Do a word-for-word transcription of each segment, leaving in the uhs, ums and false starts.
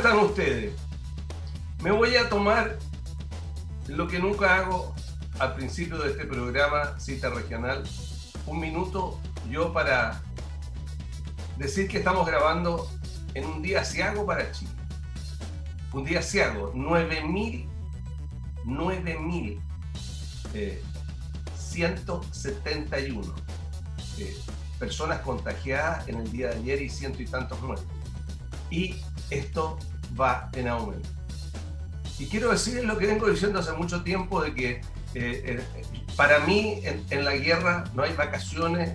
están ustedes? Me voy a tomar lo que nunca hago al principio de este programa, Cita Regional, un minuto yo para decir que estamos grabando en un día aciago para Chile. Un día aciago, nueve mil ciento setenta y uno eh, personas contagiadas en el día de ayer y ciento y tantos muertos. Y esto va en aumento. Y quiero decir lo que vengo diciendo hace mucho tiempo, de que eh, eh, para mí en, en la guerra no hay vacaciones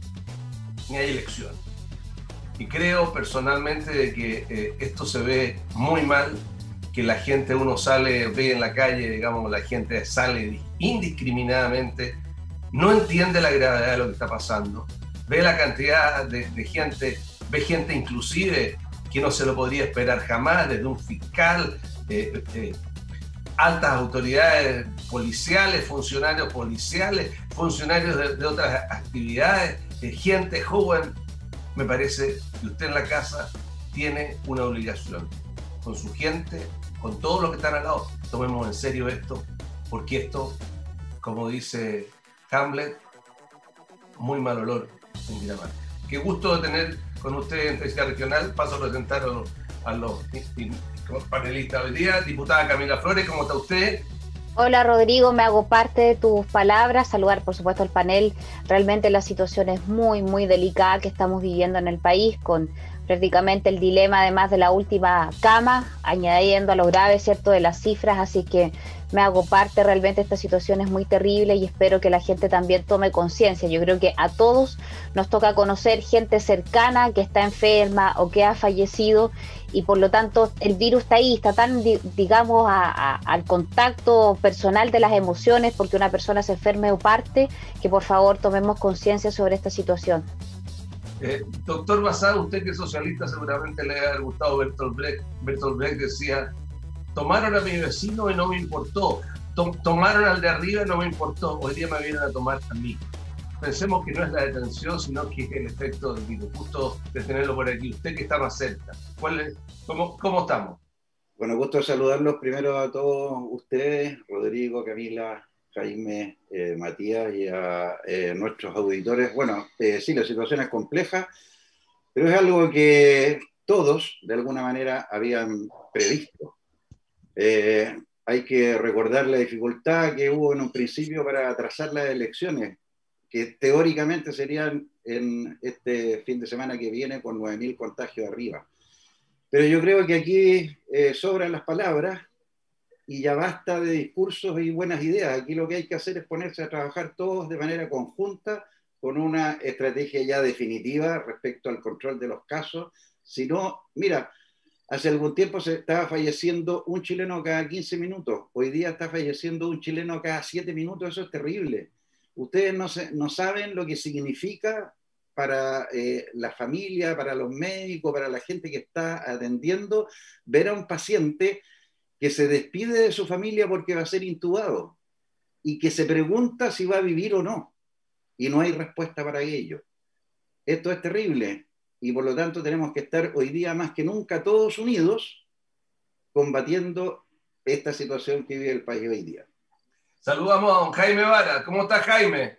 ni hay elecciones. Y creo personalmente de que eh, esto se ve muy mal, que la gente, uno sale, ve en la calle, digamos, la gente sale indiscriminadamente, no entiende la gravedad de lo que está pasando, ve la cantidad de, de gente, ve gente inclusive que no se lo podría esperar jamás, desde un fiscal, eh, eh, altas autoridades policiales, funcionarios policiales, funcionarios de, de otras actividades, eh, gente joven. Me parece que usted en la casa tiene una obligación con su gente, con todos los que están al lado. Tomemos en serio esto, porque esto, como dice Hamlet, muy mal olor en Dinamarca. Qué gusto de tener con usted en Cita Regional. Paso a presentar a los, a los panelistas hoy día. Diputada Camila Flores, ¿cómo está usted? Hola Rodrigo, me hago parte de tus palabras, saludar por supuesto al panel. Realmente la situación es muy muy delicada que estamos viviendo en el país, con prácticamente el dilema además de la última cama, añadiendo a lo grave, ¿cierto?, de las cifras, así que me hago parte. Realmente esta situación es muy terrible y espero que la gente también tome conciencia. Yo creo que a todos nos toca conocer gente cercana que está enferma o que ha fallecido, y por lo tanto el virus está ahí, está tan, digamos, a, a, al contacto personal de las emociones, porque una persona se enferme o parte, que por favor tomemos conciencia sobre esta situación. Eh, doctor Basadre, usted que es socialista seguramente le ha gustado Bertolt Brecht. Bertolt Brecht decía: tomaron a mi vecino y no me importó, Tom, tomaron al de arriba y no me importó, hoy día me vienen a tomar a mí. Pensemos que no es la detención, sino que es el efecto del virus. Justo de tenerlo por aquí, usted que está más cerca, ¿cuál es, cómo, ¿cómo estamos? Bueno, gusto saludarlos primero a todos ustedes, Rodrigo, Camila, Jaime, eh, Matías, y a eh, nuestros auditores. Bueno, eh, sí, la situación es compleja, pero es algo que todos, de alguna manera, habían previsto. Eh, hay que recordar la dificultad que hubo en un principio para atrasar las elecciones, que teóricamente serían en este fin de semana que viene, con nueve mil contagios arriba. Pero yo creo que aquí eh, sobran las palabras y ya basta de discursos y buenas ideas. Aquí lo que hay que hacer es ponerse a trabajar todos de manera conjunta, con una estrategia ya definitiva respecto al control de los casos. Si no, mira, hace algún tiempo se estaba falleciendo un chileno cada quince minutos. Hoy día está falleciendo un chileno cada siete minutos. Eso es terrible. Ustedes no, se, no saben lo que significa para eh, la familia, para los médicos, para la gente que está atendiendo, ver a un paciente que se despide de su familia porque va a ser intubado y que se pregunta si va a vivir o no, y no hay respuesta para ello. Esto es terrible, y por lo tanto tenemos que estar hoy día más que nunca todos unidos combatiendo esta situación que vive el país hoy día. Saludamos a don Jaime Vara. ¿Cómo está, Jaime?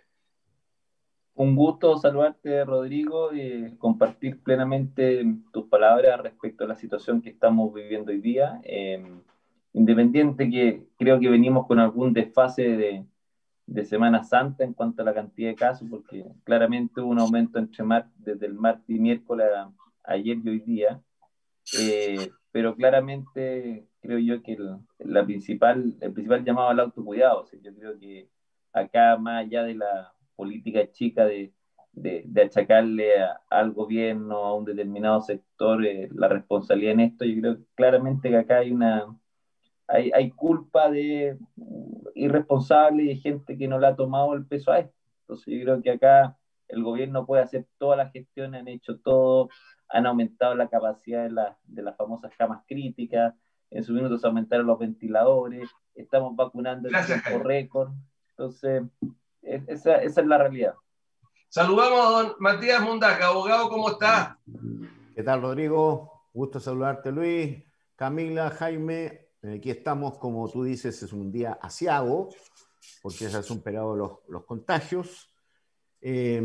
Un gusto saludarte, Rodrigo, y compartir plenamente tus palabras respecto a la situación que estamos viviendo hoy día. Eh, independiente que creo que venimos con algún desfase de, de Semana Santa en cuanto a la cantidad de casos, porque claramente hubo un aumento entre mar, desde el martes y miércoles a, ayer y hoy día. Eh, pero claramente creo yo que el, la principal, el principal llamado al autocuidado, o sea, yo creo que acá, más allá de la política chica de, de, de achacarle a, al gobierno, a un determinado sector, eh, la responsabilidad en esto, yo creo claramente que acá hay una hay, hay culpa de irresponsables y de gente que no le ha tomado el peso a esto. Entonces yo creo que acá el gobierno puede hacer todas las gestiones, han hecho todo, han aumentado la capacidad de, la, de las famosas camas críticas, en su minuto se aumentaron los ventiladores, estamos vacunando en tiempo récord. Entonces, esa, esa es la realidad. Saludamos a don Matías Mundaca. Abogado, ¿cómo está? ¿Qué tal, Rodrigo? Gusto saludarte, Luis. Camila, Jaime, aquí estamos, como tú dices, es un día asiago, porque ya se han superado los, los contagios. Eh,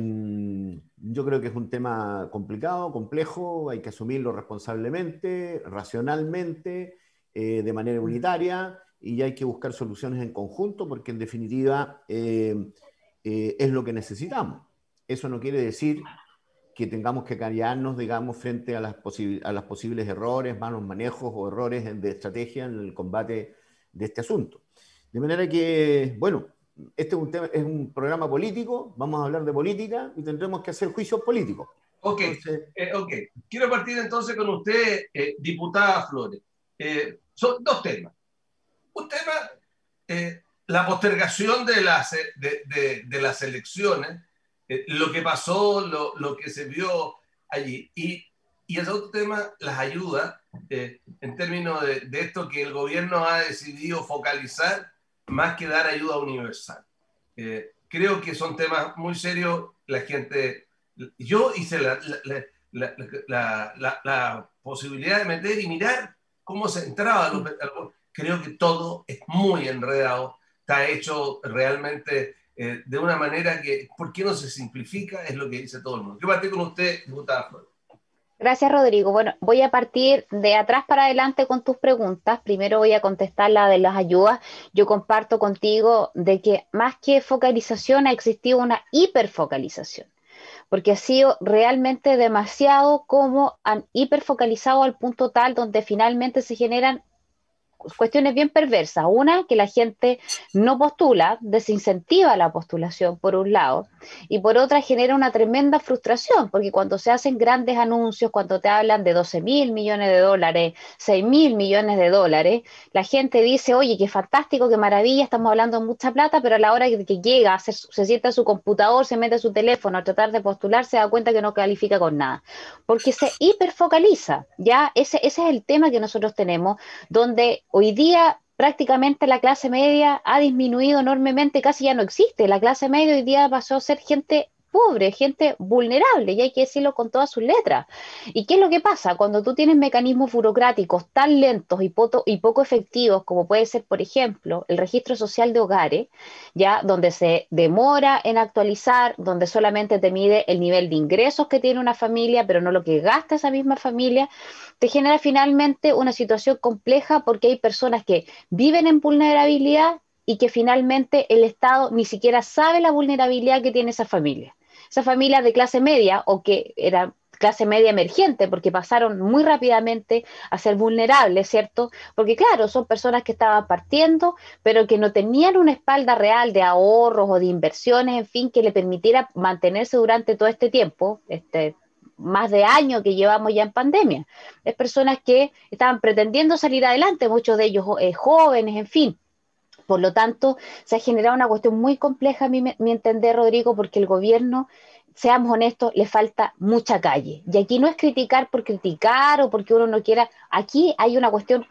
yo creo que es un tema complicado, complejo, hay que asumirlo responsablemente, racionalmente, eh, de manera unitaria, y hay que buscar soluciones en conjunto, porque en definitiva eh, eh, es lo que necesitamos. Eso no quiere decir que tengamos que callarnos, digamos, frente a las, a los posibles errores, malos manejos o errores de estrategia en el combate de este asunto. De manera que, bueno, este es un, tema, es un programa político, vamos a hablar de política y tendremos que hacer juicios políticos. Ok, entonces, eh, ok. Quiero partir entonces con usted, eh, diputada Flores. Eh, son dos temas. Un tema, eh, la postergación de las, de, de, de las elecciones, eh, lo que pasó, lo, lo que se vio allí. Y, y el otro tema, las ayudas, eh, en términos de, de esto que el gobierno ha decidido focalizar más que dar ayuda universal. Eh, creo que son temas muy serios. La gente, yo hice la, la, la, la, la, la posibilidad de meter y mirar cómo se entraba. Los, creo que todo es muy enredado, está hecho realmente eh, de una manera que, ¿por qué no se simplifica? Es lo que dice todo el mundo. Yo partí con usted, diputada Flores. Gracias, Rodrigo. Bueno, voy a partir de atrás para adelante con tus preguntas. Primero voy a contestar la de las ayudas. Yo comparto contigo de que más que focalización ha existido una hiperfocalización, porque ha sido realmente demasiado como han hiperfocalizado al punto tal donde finalmente se generan cuestiones bien perversas. Una, que la gente no postula, desincentiva la postulación por un lado, y por otra genera una tremenda frustración, porque cuando se hacen grandes anuncios, cuando te hablan de doce mil millones de dólares, seis mil millones de dólares, la gente dice, oye, qué fantástico, qué maravilla, estamos hablando de mucha plata, pero a la hora que, que llega, a hacer, se sienta en su computador, se mete a su teléfono a tratar de postular, se da cuenta que no califica con nada, porque se hiperfocaliza, ya ese, ese es el tema que nosotros tenemos, donde hoy día prácticamente la clase media ha disminuido enormemente, casi ya no existe. La clase media hoy día pasó a ser gente pobre, gente vulnerable, y hay que decirlo con todas sus letras. ¿Y qué es lo que pasa? Cuando tú tienes mecanismos burocráticos tan lentos y, poto, y poco efectivos, como puede ser, por ejemplo, el registro social de hogares, ya donde se demora en actualizar, donde solamente te mide el nivel de ingresos que tiene una familia, pero no lo que gasta esa misma familia, te genera finalmente una situación compleja porque hay personas que viven en vulnerabilidad y que finalmente el Estado ni siquiera sabe la vulnerabilidad que tiene esa familia. Esa familia de clase media o que era clase media emergente porque pasaron muy rápidamente a ser vulnerables, ¿cierto? Porque claro, son personas que estaban partiendo, pero que no tenían una espalda real de ahorros o de inversiones, en fin, que le permitiera mantenerse durante todo este tiempo, este más de años que llevamos ya en pandemia. Es personas que estaban pretendiendo salir adelante, muchos de ellos eh, jóvenes, en fin. Por lo tanto, se ha generado una cuestión muy compleja, a mi, mi entender, Rodrigo, porque el gobierno, seamos honestos, le falta mucha calle. Y aquí no es criticar por criticar o porque uno no quiera, aquí hay una cuestión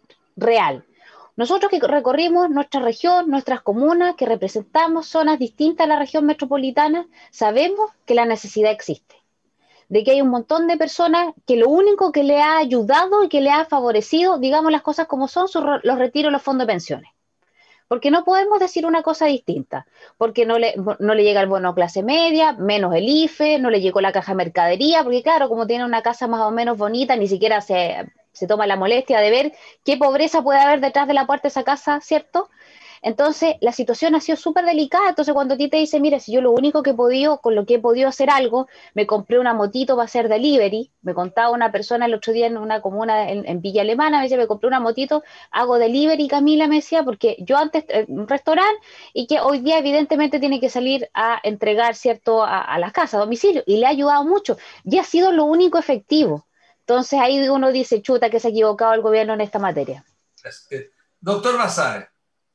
real. Nosotros que recorrimos nuestra región, nuestras comunas, que representamos zonas distintas a la región metropolitana, sabemos que la necesidad existe, de que hay un montón de personas que lo único que le ha ayudado y que le ha favorecido, digamos las cosas como son, son los retiros de los fondos de pensiones. Porque no podemos decir una cosa distinta, porque no le, no le llega el bono clase media, menos el I F E, no le llegó la caja de mercadería, porque claro, como tiene una casa más o menos bonita, ni siquiera se, se toma la molestia de ver qué pobreza puede haber detrás de la puerta de esa casa, ¿cierto? Entonces, la situación ha sido súper delicada. Entonces, cuando a ti te dicen, mira, si yo lo único que he podido, con lo que he podido hacer algo, me compré una motito para hacer delivery, me contaba una persona el otro día en una comuna en, en Villa Alemana, me decía, me compré una motito, hago delivery, Camila, me decía, porque yo antes, en un restaurante, y que hoy día evidentemente tiene que salir a entregar, ¿cierto?, a, a las casas, a domicilio, y le ha ayudado mucho, y ha sido lo único efectivo. Entonces, ahí uno dice, chuta, que se ha equivocado el gobierno en esta materia. Doctor Basáez.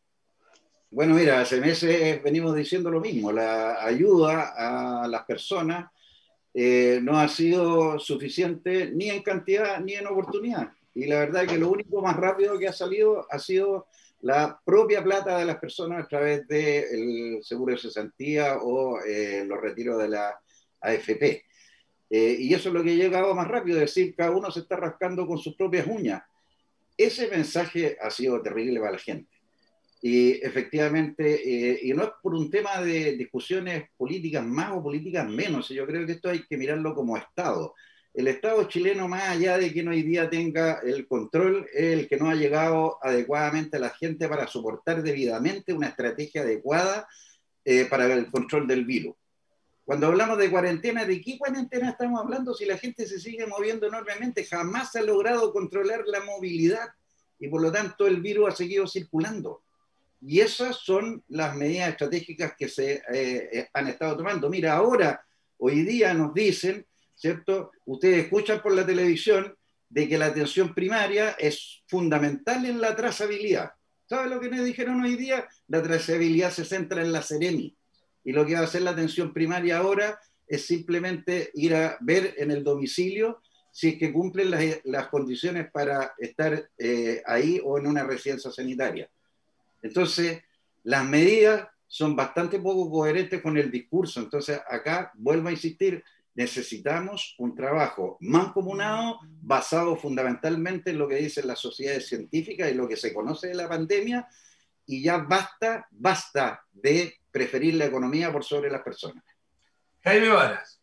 Bueno, mira, hace meses venimos diciendo lo mismo. La ayuda a las personas eh, no ha sido suficiente ni en cantidad ni en oportunidad. Y la verdad es que lo único más rápido que ha salido ha sido la propia plata de las personas a través del seguro de cesantía o eh, los retiros de la A F P. Eh, y eso es lo que ha llegado más rápido, es decir, cada uno se está rascando con sus propias uñas. ese mensaje ha sido terrible para la gente. Y efectivamente, eh, y no es por un tema de discusiones políticas más o políticas menos, yo creo que esto hay que mirarlo como Estado. El Estado chileno, más allá de que hoy día tenga el control, es el que no ha llegado adecuadamente a la gente para soportar debidamente una estrategia adecuada eh, para el control del virus. Cuando hablamos de cuarentena, ¿de qué cuarentena estamos hablando si la gente se sigue moviendo enormemente? Jamás se ha logrado controlar la movilidad y por lo tanto el virus ha seguido circulando. Y esas son las medidas estratégicas que se eh, han estado tomando. Mira, ahora, hoy día nos dicen, ¿cierto? Ustedes escuchan por la televisión de que la atención primaria es fundamental en la trazabilidad. ¿Saben lo que nos dijeron hoy día? La trazabilidad se centra en la Seremi. Y lo que va a hacer la atención primaria ahora es simplemente ir a ver en el domicilio si es que cumplen las, las condiciones para estar eh, ahí o en una residencia sanitaria. Entonces, las medidas son bastante poco coherentes con el discurso. Entonces, acá, vuelvo a insistir, necesitamos un trabajo mancomunado, basado fundamentalmente en lo que dicen las sociedades científicas y lo que se conoce de la pandemia, y ya basta, basta de preferir la economía por sobre las personas. Jaime Varas.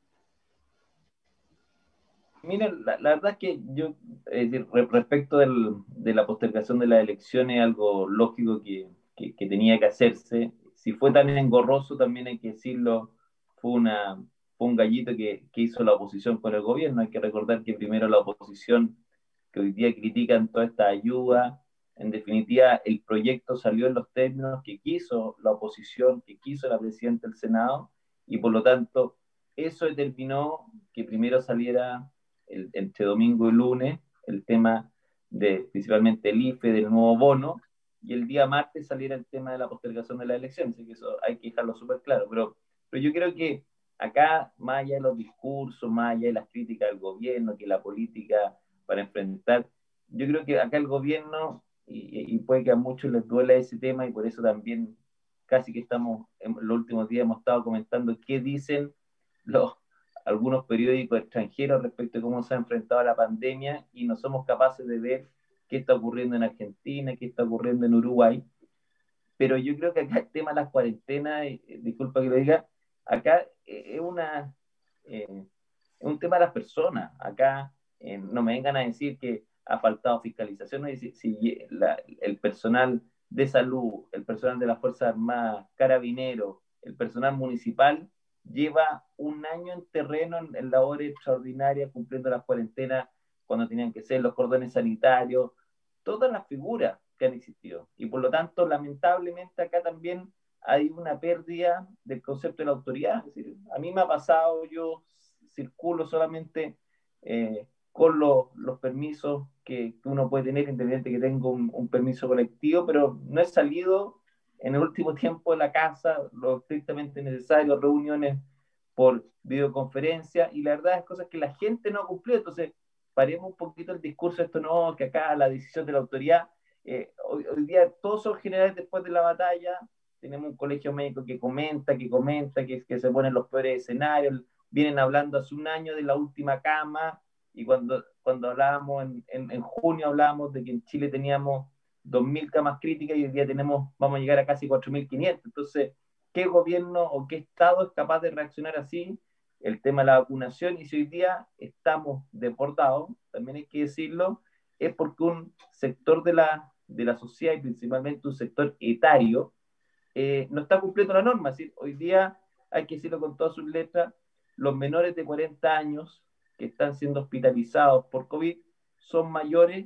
Mira, la, la verdad es que yo, es decir, respecto del, de la postergación de las elecciones, algo lógico que, que, que tenía que hacerse. Si fue tan engorroso, también hay que decirlo, fue, una, fue un gallito que, que hizo la oposición con el gobierno. Hay que recordar que primero la oposición, que hoy día critican toda esta ayuda, en definitiva, el proyecto salió en los términos que quiso la oposición, que quiso la presidenta del Senado, y por lo tanto, eso determinó que primero saliera el, entre domingo y lunes el tema de principalmente el I F E, del nuevo bono, y el día martes saliera el tema de la postergación de las elecciones. Así que eso hay que dejarlo súper claro. Pero, pero yo creo que acá, más allá de los discursos, más allá de las críticas al gobierno, que la política para enfrentar, yo creo que acá el gobierno, y, y puede que a muchos les duela ese tema, y por eso también casi que estamos, en los últimos días hemos estado comentando qué dicen los, algunos periódicos extranjeros respecto a cómo se ha enfrentado a la pandemia, y no somos capaces de ver qué está ocurriendo en Argentina, qué está ocurriendo en Uruguay. Pero yo creo que acá el tema de las cuarentenas, eh, disculpa que lo diga, acá eh, es, una, eh, es un tema de las personas. Acá eh, no me vengan a decir que ha faltado fiscalización, ¿no? Si, si la, el personal de salud, el personal de las Fuerzas Armadas, carabineros, el personal municipal, lleva un año en terreno en, en labores extraordinarias, cumpliendo las cuarentenas cuando tenían que ser, los cordones sanitarios, todas las figuras que han existido. Y por lo tanto, lamentablemente, acá también hay una pérdida del concepto de la autoridad. Es decir, a mí me ha pasado, yo circulo solamente eh, con los, los permisos que, que uno puede tener, independiente que tenga un, un permiso colectivo, pero no he salido en el último tiempo de la casa, lo estrictamente necesario, reuniones por videoconferencia, y la verdad es cosas que la gente no ha cumplido. Entonces, paremos un poquito el discurso, esto no, que acá la decisión de la autoridad, eh, hoy, hoy día todos son generales después de la batalla, tenemos un colegio médico que comenta, que comenta, que, que se ponen los peores escenarios, vienen hablando hace un año de la última cama, y cuando, cuando hablábamos en, en, en junio hablábamos de que en Chile teníamos dos mil camas críticas y hoy día tenemos, vamos a llegar a casi cuatro mil quinientas. Entonces, ¿qué gobierno o qué Estado es capaz de reaccionar así? El tema de la vacunación, y si hoy día estamos desbordados, también hay que decirlo, es porque un sector de la, de la sociedad, y principalmente un sector etario, eh, no está cumpliendo la norma. Es decir, hoy día, hay que decirlo con todas sus letras, los menores de cuarenta años que están siendo hospitalizados por COVID son mayores,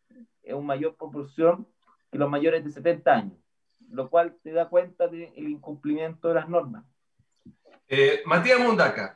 en una mayor proporción que los mayores de setenta años, lo cual te da cuenta del incumplimiento de las normas. Eh, Matías Mundaca.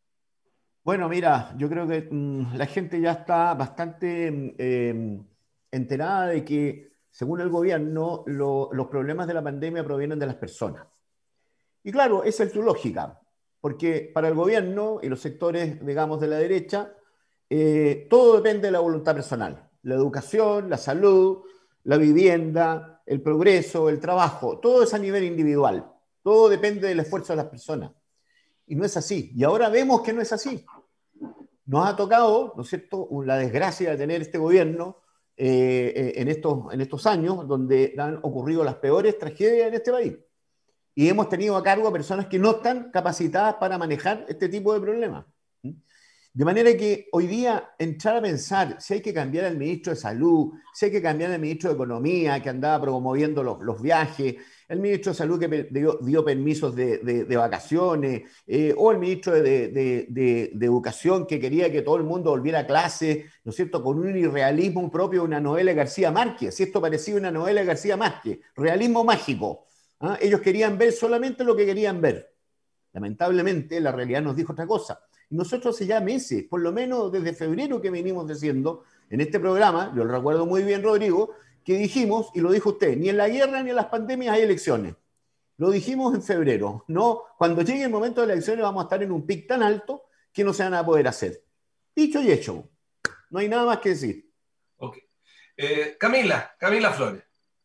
Bueno, mira, yo creo que mmm, la gente ya está bastante eh, enterada de que, según el gobierno, lo, los problemas de la pandemia provienen de las personas. Y claro, esa es su lógica, porque para el gobierno y los sectores, digamos, de la derecha, eh, todo depende de la voluntad personal. La educación, la salud, la vivienda, el progreso, el trabajo, todo es a nivel individual. Todo depende del esfuerzo de las personas. Y no es así. Y ahora vemos que no es así. Nos ha tocado, ¿no es cierto?, la desgracia de tener este gobierno eh, en, estos, en estos años donde han ocurrido las peores tragedias en este país. Y hemos tenido a cargo a personas que no están capacitadas para manejar este tipo de problemas. De manera que hoy día entrar a pensar si hay que cambiar al ministro de Salud, si hay que cambiar al ministro de Economía, que andaba promoviendo los, los viajes, el ministro de Salud que dio, dio permisos de, de, de vacaciones, eh, o el ministro de, de, de, de Educación que quería que todo el mundo volviera a clase, ¿no es cierto?, con un irrealismo propio de una novela de García Márquez. Si esto parecía una novela de García Márquez, realismo mágico. ¿Ah? Ellos querían ver solamente lo que querían ver. Lamentablemente, la realidad nos dijo otra cosa. Y nosotros hace ya meses, por lo menos desde febrero que venimos diciendo en este programa, yo lo recuerdo muy bien, Rodrigo, que dijimos, y lo dijo usted, ni en la guerra ni en las pandemias hay elecciones. Lo dijimos en febrero. No, cuando llegue el momento de las elecciones vamos a estar en un pic tan alto que no se van a poder hacer. Dicho y hecho. No hay nada más que decir. Ok. Eh, Camila, Camila Flores.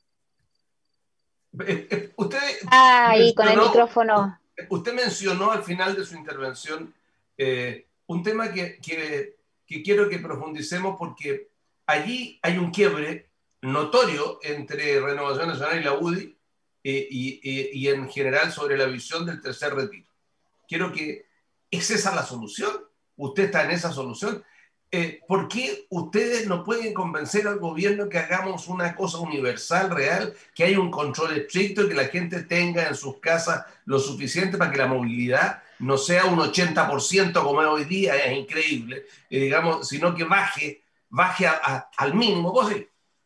Eh, eh, usted ah, ahí con el micrófono. Usted mencionó al final de su intervención eh, un tema que, que, que quiero que profundicemos porque allí hay un quiebre notorio entre Renovación Nacional y la U D I eh, y, y, y en general sobre la visión del tercer retiro. Quiero que... ¿Es esa la solución? ¿Usted está en esa solución? Eh, ¿Por qué ustedes no pueden convencer al gobierno que hagamos una cosa universal, real, que haya un control estricto y que la gente tenga en sus casas lo suficiente para que la movilidad no sea un ochenta por ciento como es hoy día, es increíble, eh, digamos, sino que baje, baje a, a, al mínimo posible?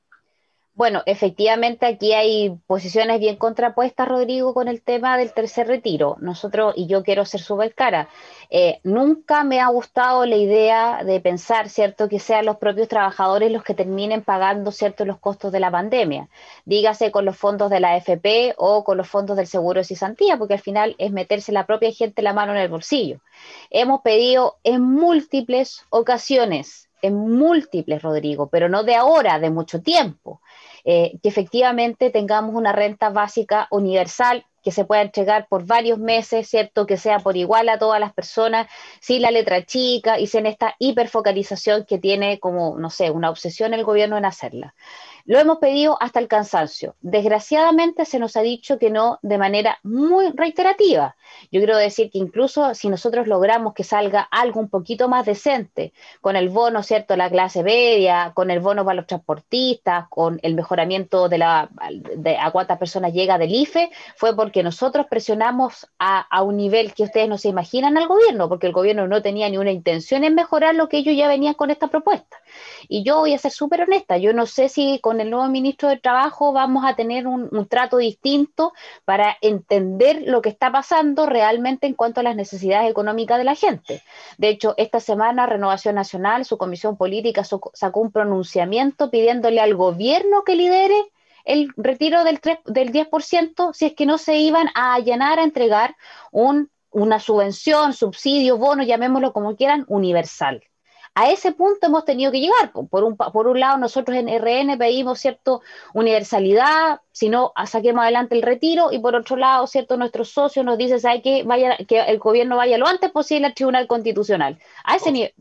Bueno, efectivamente aquí hay posiciones bien contrapuestas, Rodrigo, con el tema del tercer retiro. Nosotros, y yo quiero ser súper cara, eh, nunca me ha gustado la idea de pensar, ¿cierto?, que sean los propios trabajadores los que terminen pagando, ¿cierto?, los costos de la pandemia. Dígase con los fondos de la A F P o con los fondos del seguro de cesantía, porque al final es meterse la propia gente la mano en el bolsillo. Hemos pedido en múltiples ocasiones, en múltiples, Rodrigo, pero no de ahora, de mucho tiempo, eh, que efectivamente tengamos una renta básica universal que se pueda entregar por varios meses, ¿cierto?, que sea por igual a todas las personas, sin la letra chica y sin esta hiperfocalización que tiene como, no sé, una obsesión el gobierno en hacerla. Lo hemos pedido hasta el cansancio. Desgraciadamente se nos ha dicho que no de manera muy reiterativa. Yo quiero decir que incluso si nosotros logramos que salga algo un poquito más decente, con el bono, ¿cierto?, la clase media, con el bono para los transportistas, con el mejoramiento de, la, de a cuántas personas llega del I F E, fue porque nosotros presionamos a, a un nivel que ustedes no se imaginan al gobierno, porque el gobierno no tenía ni una intención en mejorar lo que ellos ya venían con esta propuesta. Y yo voy a ser súper honesta, yo no sé si con el nuevo ministro de Trabajo vamos a tener un, un trato distinto para entender lo que está pasando realmente en cuanto a las necesidades económicas de la gente. De hecho, esta semana Renovación Nacional, su comisión política, sacó un pronunciamiento pidiéndole al gobierno que lidere el retiro del, tres, del diez por ciento si es que no se iban a allanar a entregar un, una subvención, subsidio, bono, llamémoslo como quieran, universal. A ese punto hemos tenido que llegar. Por un, por un lado, nosotros en R N pedimos, ¿cierto?, universalidad, si no, saquemos adelante el retiro, y por otro lado, ¿cierto?, nuestros socios nos dicen, ¿sabe qué? Vaya, que el gobierno vaya lo antes posible al Tribunal Constitucional. A ese nivel.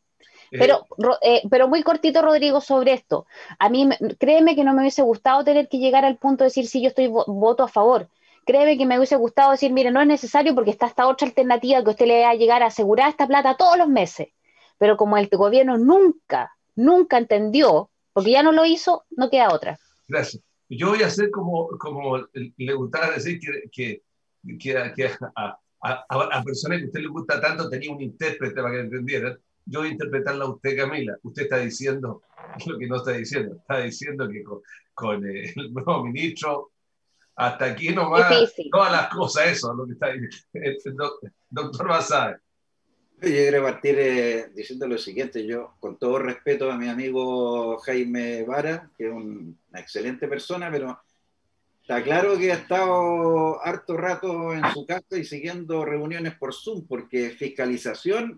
Pero, eh, pero muy cortito, Rodrigo, sobre esto. A mí, créeme que no me hubiese gustado tener que llegar al punto de decir si yo estoy vo voto a favor. Créeme que me hubiese gustado decir, mire, no es necesario porque está esta otra alternativa que usted le va a llegar a asegurar esta plata todos los meses. Pero como el gobierno nunca, nunca entendió, porque ya no lo hizo, no queda otra. Gracias. Yo voy a hacer como, como le gustaba decir que, que, que, que a, a, a personas que a usted le gusta tanto tenía un intérprete para que entendieran. Yo voy a interpretarla a usted, Camila. Usted está diciendo lo que no está diciendo. Está diciendo que con, con el nuevo ministro, hasta aquí nomás, difícil. Todas las cosas, eso, lo que está diciendo. El, el doctor Basáez. Yo quiero partir eh, diciendo lo siguiente. Yo, con todo respeto a mi amigo Jaime Vara, que es un, una excelente persona, pero está claro que ha estado harto rato en su casa y siguiendo reuniones por Zoom, porque fiscalización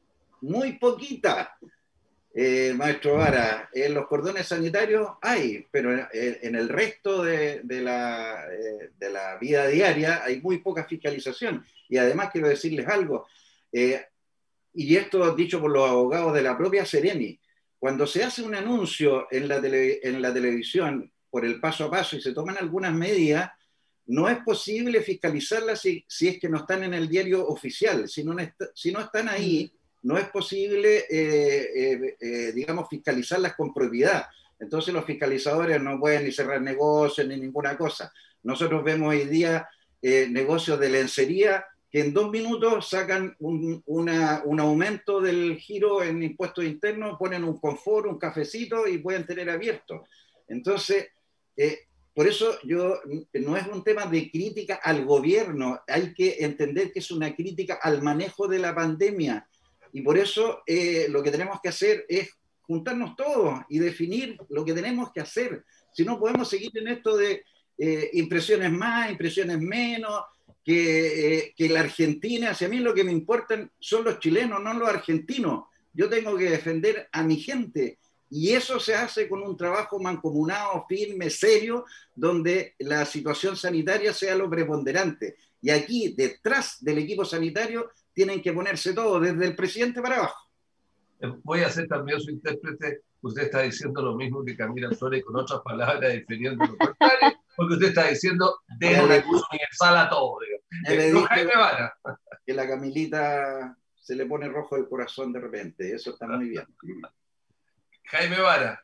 muy poquita, eh, maestro Vara. En los cordones sanitarios hay, pero en, en el resto de, de, la, eh, de la vida diaria hay muy poca fiscalización. Y además quiero decirles algo, eh, y esto dicho por los abogados de la propia Seremi, cuando se hace un anuncio en la, tele, en la televisión por el paso a paso y se toman algunas medidas, no es posible fiscalizarlas si, si es que no están en el diario oficial. Si no, si no están ahí, no es posible, eh, eh, eh, digamos, fiscalizarlas con propiedad. Entonces los fiscalizadores no pueden ni cerrar negocios ni ninguna cosa. Nosotros vemos hoy día eh, negocios de lencería que en dos minutos sacan un, una, un aumento del giro en impuestos internos, ponen un confort, un cafecito y pueden tener abierto. Entonces, eh, por eso yo, no es un tema de crítica al gobierno, hay que entender que es una crítica al manejo de la pandemia. Y por eso eh, lo que tenemos que hacer es juntarnos todos y definir lo que tenemos que hacer. Si no podemos seguir en esto de eh, impresiones más, impresiones menos, que, eh, que la Argentina, si a mí lo que me importan son los chilenos, no los argentinos. Yo tengo que defender a mi gente. Y eso se hace con un trabajo mancomunado, firme, serio, donde la situación sanitaria sea lo preponderante. Y aquí, detrás del equipo sanitario, tienen que ponerse todos, desde el presidente para abajo. Voy a ser también su intérprete. Usted está diciendo lo mismo que Camila Flores, con otras palabras, defendiendo lo contrario, porque usted está diciendo de un recurso universal a todo. Eh, no, Jaime Vara. Que la Camilita se le pone rojo el corazón de repente. Eso está muy bien. Jaime Vara.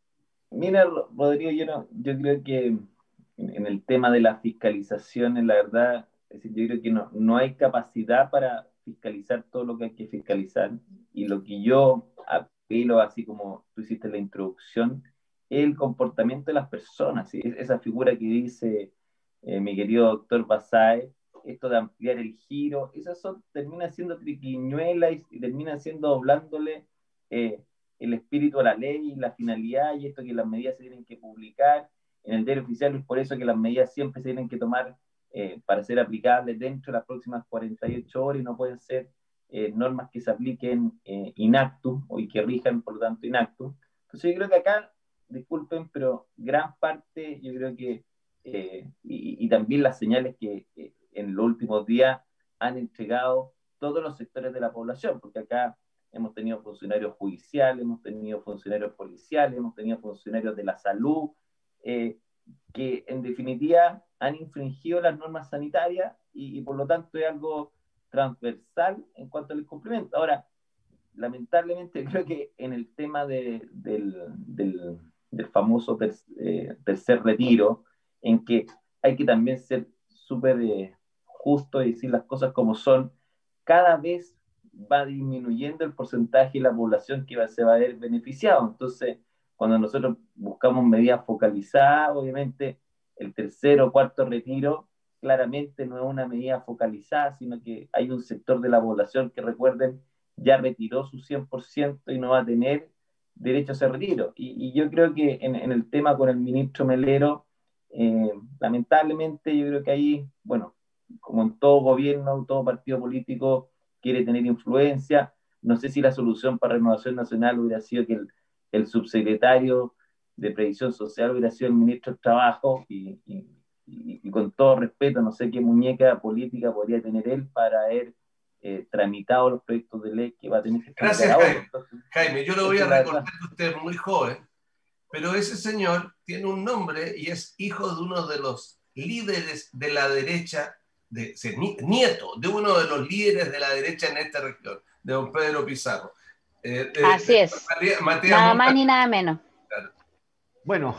Mira, Rodrigo, yo, no, yo creo que en, en el tema de la fiscalización, en la verdad, es decir, yo creo que no, no hay capacidad para fiscalizar todo lo que hay que fiscalizar. Y lo que yo apelo, así como tú hiciste la introducción, es el comportamiento de las personas. ¿Sí? Esa figura que dice eh, mi querido doctor Basáez, esto de ampliar el giro, eso son, termina siendo triquiñuela y, y termina siendo doblándole eh, el espíritu a la ley y la finalidad, y esto que las medidas se tienen que publicar en el diario oficial, y es por eso que las medidas siempre se tienen que tomar eh, para ser aplicables dentro de las próximas cuarenta y ocho horas y no pueden ser eh, normas que se apliquen eh, in actu o y que rijan, por lo tanto, in actu. Entonces yo creo que acá, disculpen, pero gran parte, yo creo que, eh, y, y también las señales que eh, en los últimos días han entregado todos los sectores de la población, porque acá hemos tenido funcionarios judiciales, hemos tenido funcionarios policiales, hemos tenido funcionarios de la salud, eh, que en definitiva han infringido las normas sanitarias y, y por lo tanto es algo transversal en cuanto al incumplimiento. Ahora, lamentablemente creo que en el tema de, del, del, del famoso ter, eh, tercer retiro, en que hay que también ser súper eh, justo y decir las cosas como son, cada vez va disminuyendo el porcentaje de la población que va, se va a ver beneficiado. Entonces, cuando nosotros buscamos medidas focalizadas, obviamente el tercer o cuarto retiro claramente no es una medida focalizada, sino que hay un sector de la población que, recuerden, ya retiró su cien por ciento y no va a tener derecho a ese retiro. Y, y yo creo que en, en el tema con el ministro Melero, eh, lamentablemente yo creo que ahí, bueno, como en todo gobierno, todo partido político quiere tener influencia. No sé si la solución para Renovación Nacional hubiera sido que el, el subsecretario de Previsión Social hubiera sido el ministro del Trabajo y, y, y, y con todo respeto, no sé qué muñeca política podría tener él para haber eh, tramitado los proyectos de ley que va a tener que tramitar. Gracias, ahora. Jaime. Entonces, Jaime, yo le voy a recordar que usted es muy joven, pero ese señor tiene un nombre y es hijo de uno de los líderes de la derecha, de, nieto de uno de los líderes de la derecha en esta región, de don Pedro Pizarro. Eh, Así eh, es. Matías, Matías nada Montal. Más ni nada menos. Claro. Bueno,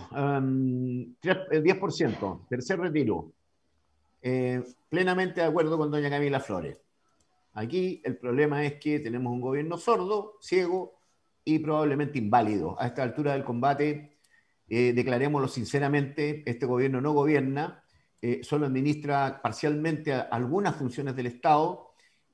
um, el diez por ciento, tercer retiro. Eh, plenamente de acuerdo con doña Camila Flores. Aquí el problema es que tenemos un gobierno sordo, ciego y probablemente inválido. A esta altura del combate, eh, declarémoslo sinceramente, este gobierno no gobierna, eh, solo administra parcialmente a, a algunas funciones del Estado,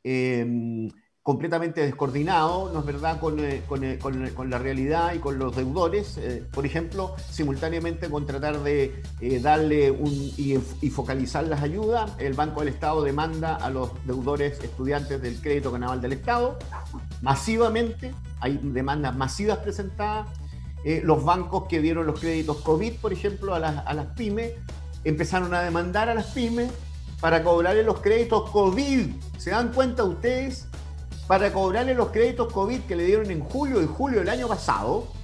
eh, completamente descoordinado, ¿no es verdad?, con, eh, con, eh, con, con la realidad y con los deudores. Eh, por ejemplo, simultáneamente con tratar de eh, darle un, y, y focalizar las ayudas, el Banco del Estado demanda a los deudores estudiantes del Crédito Naval del Estado, masivamente, hay demandas masivas presentadas. Eh, los bancos que dieron los créditos COVID, por ejemplo, a las, a las pymes, empezaron a demandar a las pymes para cobrarle los créditos COVID. ¿Se dan cuenta ustedes? Para cobrarle los créditos COVID que le dieron en julio y julio del año pasado,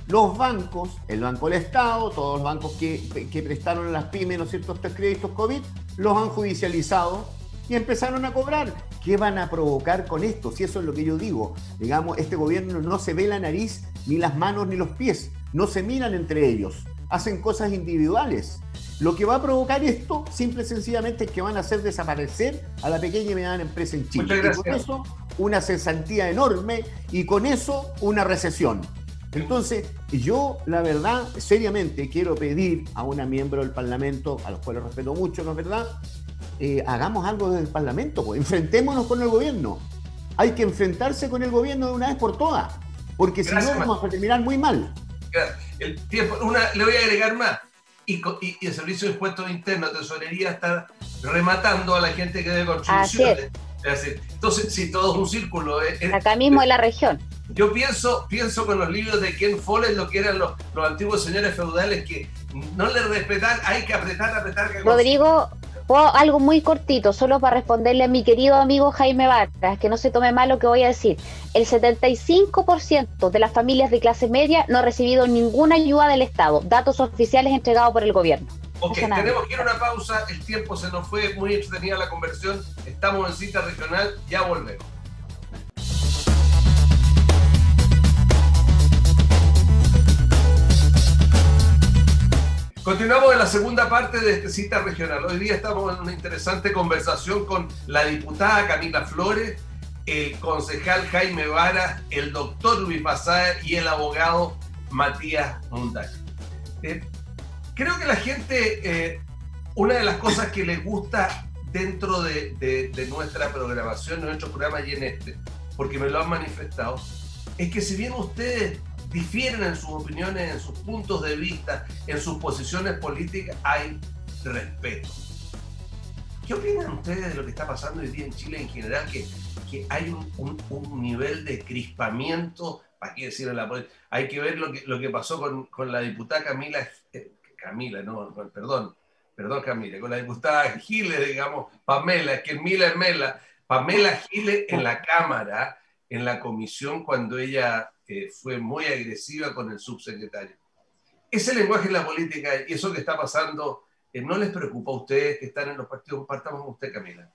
Los bancos, el Banco del Estado, todos los bancos que, que prestaron a las pymes, ¿no es cierto?, estos créditos COVID, los han judicializado y empezaron a cobrar. ¿Qué van a provocar con esto? Si eso es lo que yo digo. Digamos, este gobierno no se ve la nariz, ni las manos, ni los pies. No se miran entre ellos. Hacen cosas individuales. Lo que va a provocar esto, simple y sencillamente, es que van a hacer desaparecer a la pequeña y mediana empresa en Chile. Y con eso, una cesantía enorme y con eso, una recesión. Entonces, yo, la verdad, seriamente quiero pedir a una miembro del Parlamento, a los cuales respeto mucho, ¿no es verdad?, Eh, hagamos algo desde el Parlamento, pues. Enfrentémonos con el gobierno. Hay que enfrentarse con el gobierno de una vez por todas, porque si no vamos a terminar muy mal. El tiempo, una, le voy a agregar más. Y, y, y el Servicio de Impuestos Internos, Tesorería, está rematando a la gente que debe contribuciones. Entonces, si todo es un círculo. Es, Acá mismo en la región. Yo pienso, pienso con los libros de Ken Follett, lo que eran los, los antiguos señores feudales, que no le respetan, hay que apretar, apretar. Que Rodrigo, puedo algo muy cortito, solo para responderle a mi querido amigo Jaime Vargas, que no se tome mal lo que voy a decir. El setenta y cinco por ciento de las familias de clase media no ha recibido ninguna ayuda del Estado, datos oficiales entregados por el gobierno. Ok, tenemos que ir a una pausa, el tiempo se nos fue, muy entretenida la conversión, estamos en Cita Regional, ya volvemos. Continuamos en la segunda parte de esta Cita Regional. Hoy día estamos en una interesante conversación con la diputada Camila Flores, el concejal Jaime Vara, el doctor Luis Basáez y el abogado Matías Mundaca. Eh, creo que la gente, eh, una de las cosas que les gusta dentro de, de, de nuestra programación, de nuestro programa y en este, porque me lo han manifestado, es que si bien ustedes difieren en sus opiniones, en sus puntos de vista, en sus posiciones políticas, hay respeto. ¿Qué opinan ustedes de lo que está pasando hoy día en Chile en general? Que, que hay un, un, un nivel de crispamiento, ¿para qué decirlo en la política? Hay que ver lo que, lo que pasó con, con la diputada Camila, eh, Camila, no, perdón, perdón Camila, con la diputada Giles, digamos, Pamela, que Mila es Mela, Pamela Giles en la Cámara, en la comisión, cuando ella eh, fue muy agresiva con el subsecretario. Ese lenguaje en la política y eso que está pasando, eh, ¿no les preocupa a ustedes que están en los partidos? Partamos con usted, Camila.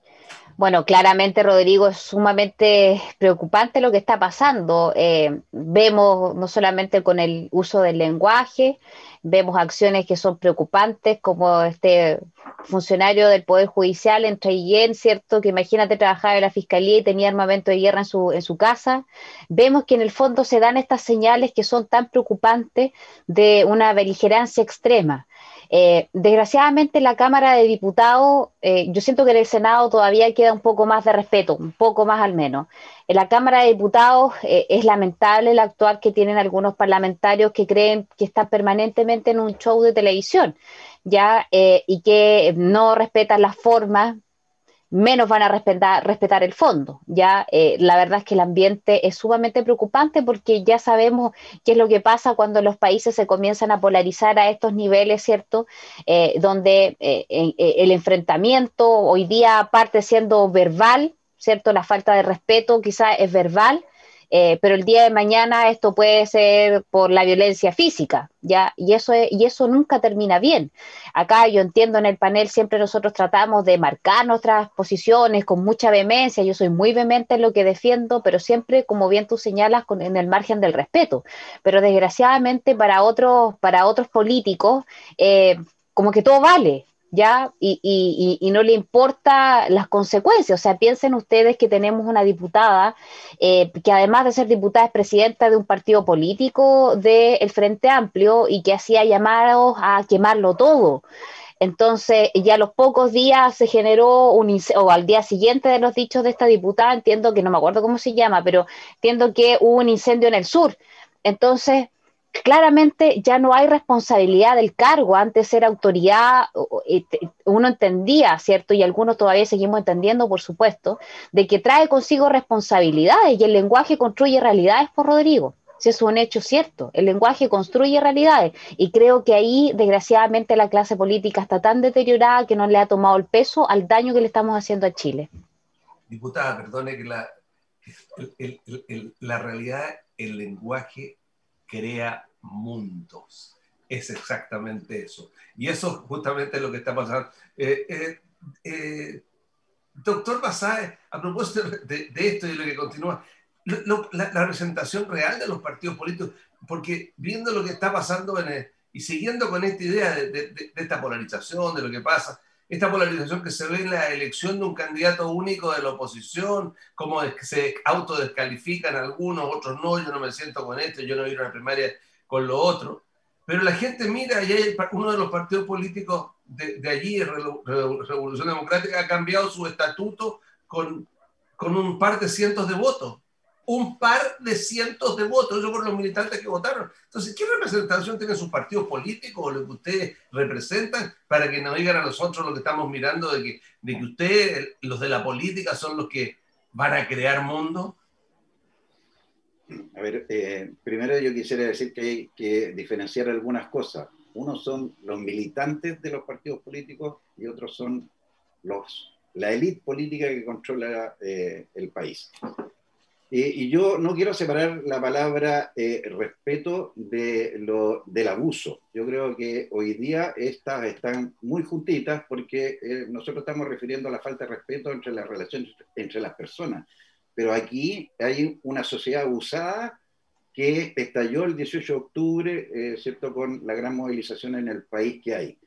Bueno, claramente, Rodrigo, es sumamente preocupante lo que está pasando. Eh, vemos no solamente con el uso del lenguaje, vemos acciones que son preocupantes, como este funcionario del Poder Judicial en Traillén, ¿cierto? Que imagínate, trabajaba en la Fiscalía y tenía armamento de guerra en su, en su casa. Vemos que en el fondo se dan estas señales que son tan preocupantes de una beligerancia extrema. Eh, desgraciadamente en la Cámara de Diputados, eh, yo siento que en el Senado todavía queda un poco más de respeto, un poco más al menos. En la Cámara de Diputados eh, es lamentable el actuar que tienen algunos parlamentarios que creen que están permanentemente en un show de televisión, ya eh, y que no respetan las formas, menos van a respetar, respetar el fondo. Ya eh, la verdad es que el ambiente es sumamente preocupante porque ya sabemos qué es lo que pasa cuando los países se comienzan a polarizar a estos niveles, ¿cierto? Eh, donde eh, eh, el enfrentamiento hoy día parte siendo verbal, ¿cierto? La falta de respeto quizás es verbal, eh, pero el día de mañana esto puede ser por la violencia física, ¿ya? Y eso, es, y eso nunca termina bien. Acá yo entiendo en el panel siempre nosotros tratamos de marcar nuestras posiciones con mucha vehemencia, yo soy muy vehemente en lo que defiendo, pero siempre, como bien tú señalas, con, en el margen del respeto. Pero desgraciadamente para otros, para otros políticos, eh, como que todo vale, ¿ya? Y, y, y no le importa las consecuencias. O sea, piensen ustedes que tenemos una diputada eh, que además de ser diputada es presidenta de un partido político del Frente Amplio y que hacía llamados a quemarlo todo. Entonces, ya a los pocos días se generó un o al día siguiente de los dichos de esta diputada, entiendo que no me acuerdo cómo se llama, pero entiendo que hubo un incendio en el sur. Entonces, claramente ya no hay responsabilidad del cargo. Antes era autoridad, uno entendía, ¿cierto? Y algunos todavía seguimos entendiendo, por supuesto, de que trae consigo responsabilidades y el lenguaje construye realidades, por Rodrigo. Si es un hecho cierto, el lenguaje construye realidades y creo que ahí, desgraciadamente, la clase política está tan deteriorada que no le ha tomado el peso al daño que le estamos haciendo a Chile. Diputada, perdone que la, el, el, el, la realidad, el lenguaje crea mundos. Es exactamente eso. Y eso es justamente lo que está pasando. Eh, eh, eh, doctor Basáez, a propósito de, de esto y de lo que continúa, lo, lo, la, la representación real de los partidos políticos, porque viendo lo que está pasando en el, y siguiendo con esta idea de, de, de, de esta polarización, de lo que pasa, esta polarización que se ve en la elección de un candidato único de la oposición, como es que se autodescalifican algunos, otros no, yo no me siento con esto, yo no voy a ir a una primaria con lo otro. Pero la gente mira y hay uno de los partidos políticos de, de allí, Revolución Democrática, ha cambiado su estatuto con, con un par de cientos de votos. Un par de cientos de votos, eso por los militantes que votaron. Entonces, ¿qué representación tienen sus partidos políticos o lo que ustedes representan para que nos digan a nosotros lo que estamos mirando de que, de que ustedes, los de la política, son los que van a crear mundo? A ver, eh, primero yo quisiera decir que hay que diferenciar algunas cosas. Unos son los militantes de los partidos políticos y otros son los, la élite política que controla eh, el país. Eh, y yo no quiero separar la palabra eh, respeto de lo, del abuso. Yo creo que hoy día estas están muy juntitas porque eh, nosotros estamos refiriendo a la falta de respeto entre las relaciones entre las personas. Pero aquí hay una sociedad abusada que estalló el dieciocho de octubre, eh, ¿cierto?, con la gran movilización en el país que hay.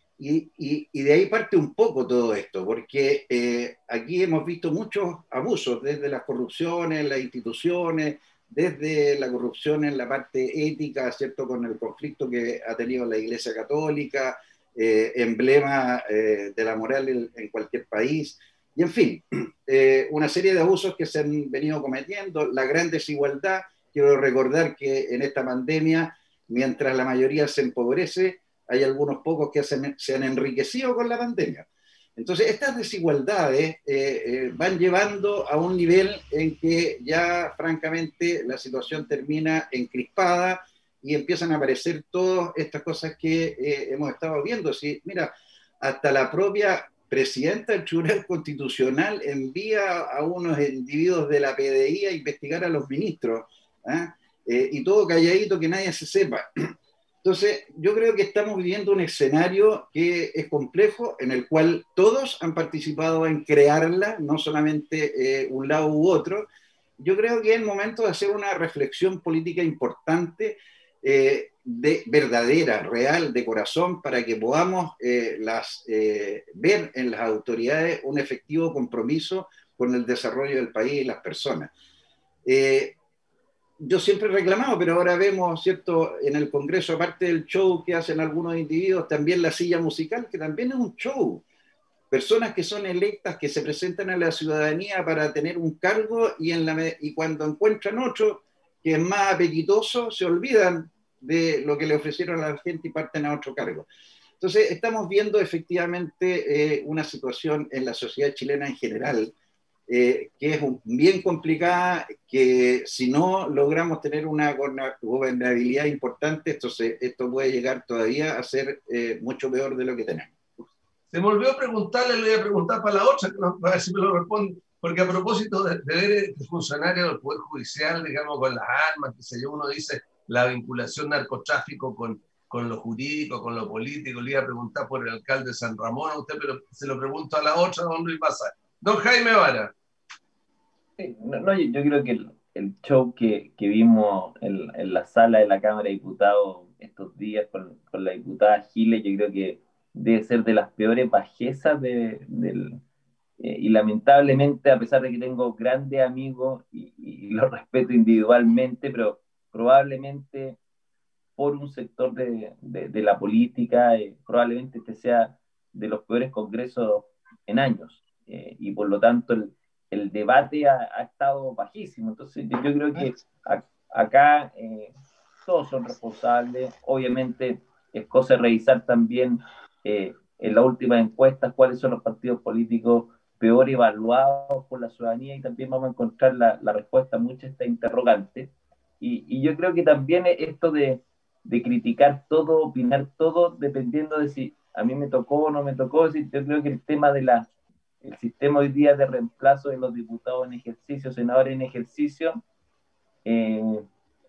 Y, y, y de ahí parte un poco todo esto, porque eh, aquí hemos visto muchos abusos, desde las corrupciones en las instituciones, desde la corrupción en la parte ética, ¿cierto?, con el conflicto que ha tenido la Iglesia Católica, eh, emblema eh, de la moral en, en cualquier país. Y en fin, eh, una serie de abusos que se han venido cometiendo, la gran desigualdad. Quiero recordar que en esta pandemia, mientras la mayoría se empobrece, hay algunos pocos que se, se han enriquecido con la pandemia. Entonces, estas desigualdades eh, eh, van llevando a un nivel en que ya, francamente, la situación termina encrispada y empiezan a aparecer todas estas cosas que eh, hemos estado viendo. Sí, mira, hasta la propia presidenta del Tribunal Constitucional envía a unos individuos de la P D I a investigar a los ministros, ¿eh? Eh, y todo calladito, que nadie se sepa. Entonces, yo creo que estamos viviendo un escenario que es complejo, en el cual todos han participado en crearla, no solamente eh, un lado u otro. Yo creo que es el momento de hacer una reflexión política importante, eh, de verdadera, real, de corazón, para que podamos eh, las, eh, ver en las autoridades un efectivo compromiso con el desarrollo del país y las personas. Eh, yo siempre he reclamado, pero ahora vemos, ¿cierto?, en el Congreso, aparte del show que hacen algunos individuos, también la silla musical, que también es un show. Personas que son electas, que se presentan a la ciudadanía para tener un cargo y, en la, y cuando encuentran otro que es más apetitoso, se olvidan de lo que le ofrecieron a la gente y parten a otro cargo. Entonces, estamos viendo efectivamente eh, una situación en la sociedad chilena en general, eh, que es un, bien complicada, que si no logramos tener una gobernabilidad importante, esto, se, esto puede llegar todavía a ser eh, mucho peor de lo que tenemos. Se me olvidó preguntarle, le voy a preguntar para la otra, que no, a ver si me lo responde, porque a propósito de, de ver el funcionario del Poder Judicial, digamos, con las armas, que sé yo, uno dice la vinculación narcotráfico con, con lo jurídico, con lo político, le iba a preguntar por el alcalde de San Ramón a usted, pero se lo pregunto a la otra, don Luis Basáez. Don Jaime Vara. Sí, no, no, yo, yo creo que el, el show que, que vimos en, en la sala de la Cámara de Diputados estos días con, con la diputada Giles, yo creo que debe ser de las peores bajezas de, del, eh, y lamentablemente, a pesar de que tengo grandes amigos y, y los respeto individualmente, pero probablemente por un sector de, de, de la política, eh, probablemente este sea de los peores congresos en años, eh, y por lo tanto el, el debate ha, ha estado bajísimo. Entonces yo, yo creo que a, acá eh, todos son responsables. Obviamente es cosa de revisar también eh, en las últimas encuestas cuáles son los partidos políticos peor evaluados por la ciudadanía, y también vamos a encontrar la, la respuesta a muchas de estas interrogantes. Y, y yo creo que también esto de, de criticar todo, opinar todo, dependiendo de si a mí me tocó o no me tocó, yo creo que el tema de la el sistema hoy día de reemplazo de los diputados en ejercicio, senadores en ejercicio, eh,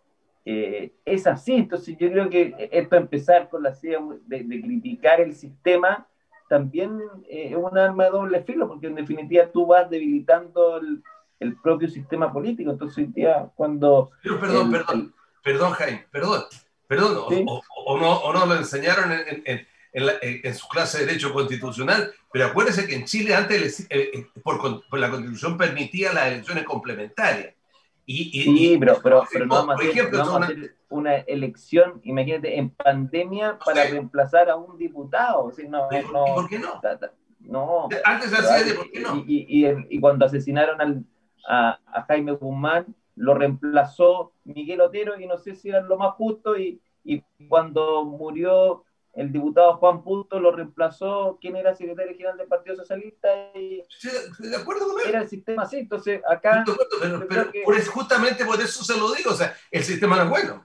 eh, es así. Entonces yo creo que esto empezar con la idea de, de criticar el sistema también eh, es un arma de doble filo, porque en definitiva tú vas debilitando el, el propio sistema político. Entonces hoy día cuando... Pero, perdón, el, perdón, el, perdón, Jaime, perdón, perdón, ¿sí? o, o, o, no, o no lo enseñaron en, en, en, la, en su clase de Derecho Constitucional, pero acuérdense que en Chile antes, eh, por, por la Constitución permitía las elecciones complementarias. Y, y, sí, y, pero, pero, pero no por, vamos, por a, hacer, ejemplo, no vamos una... a hacer una elección, imagínate, en pandemia para sí. reemplazar a un diputado. O sea, no, ¿Y por, no, ¿y por qué no? no Antes se hacía de por qué no. Y, y, y, y cuando asesinaron al, a, a Jaime Guzmán, lo reemplazó Miguel Otero, y no sé si era lo más justo, y, y cuando murió el diputado Juan Punto, lo reemplazó quien era secretario general del Partido Socialista, y sí, de acuerdo con él. Era el sistema así. Entonces acá de acuerdo, pero, pero que... por eso, justamente por eso se lo digo, o sea, el sistema no es bueno.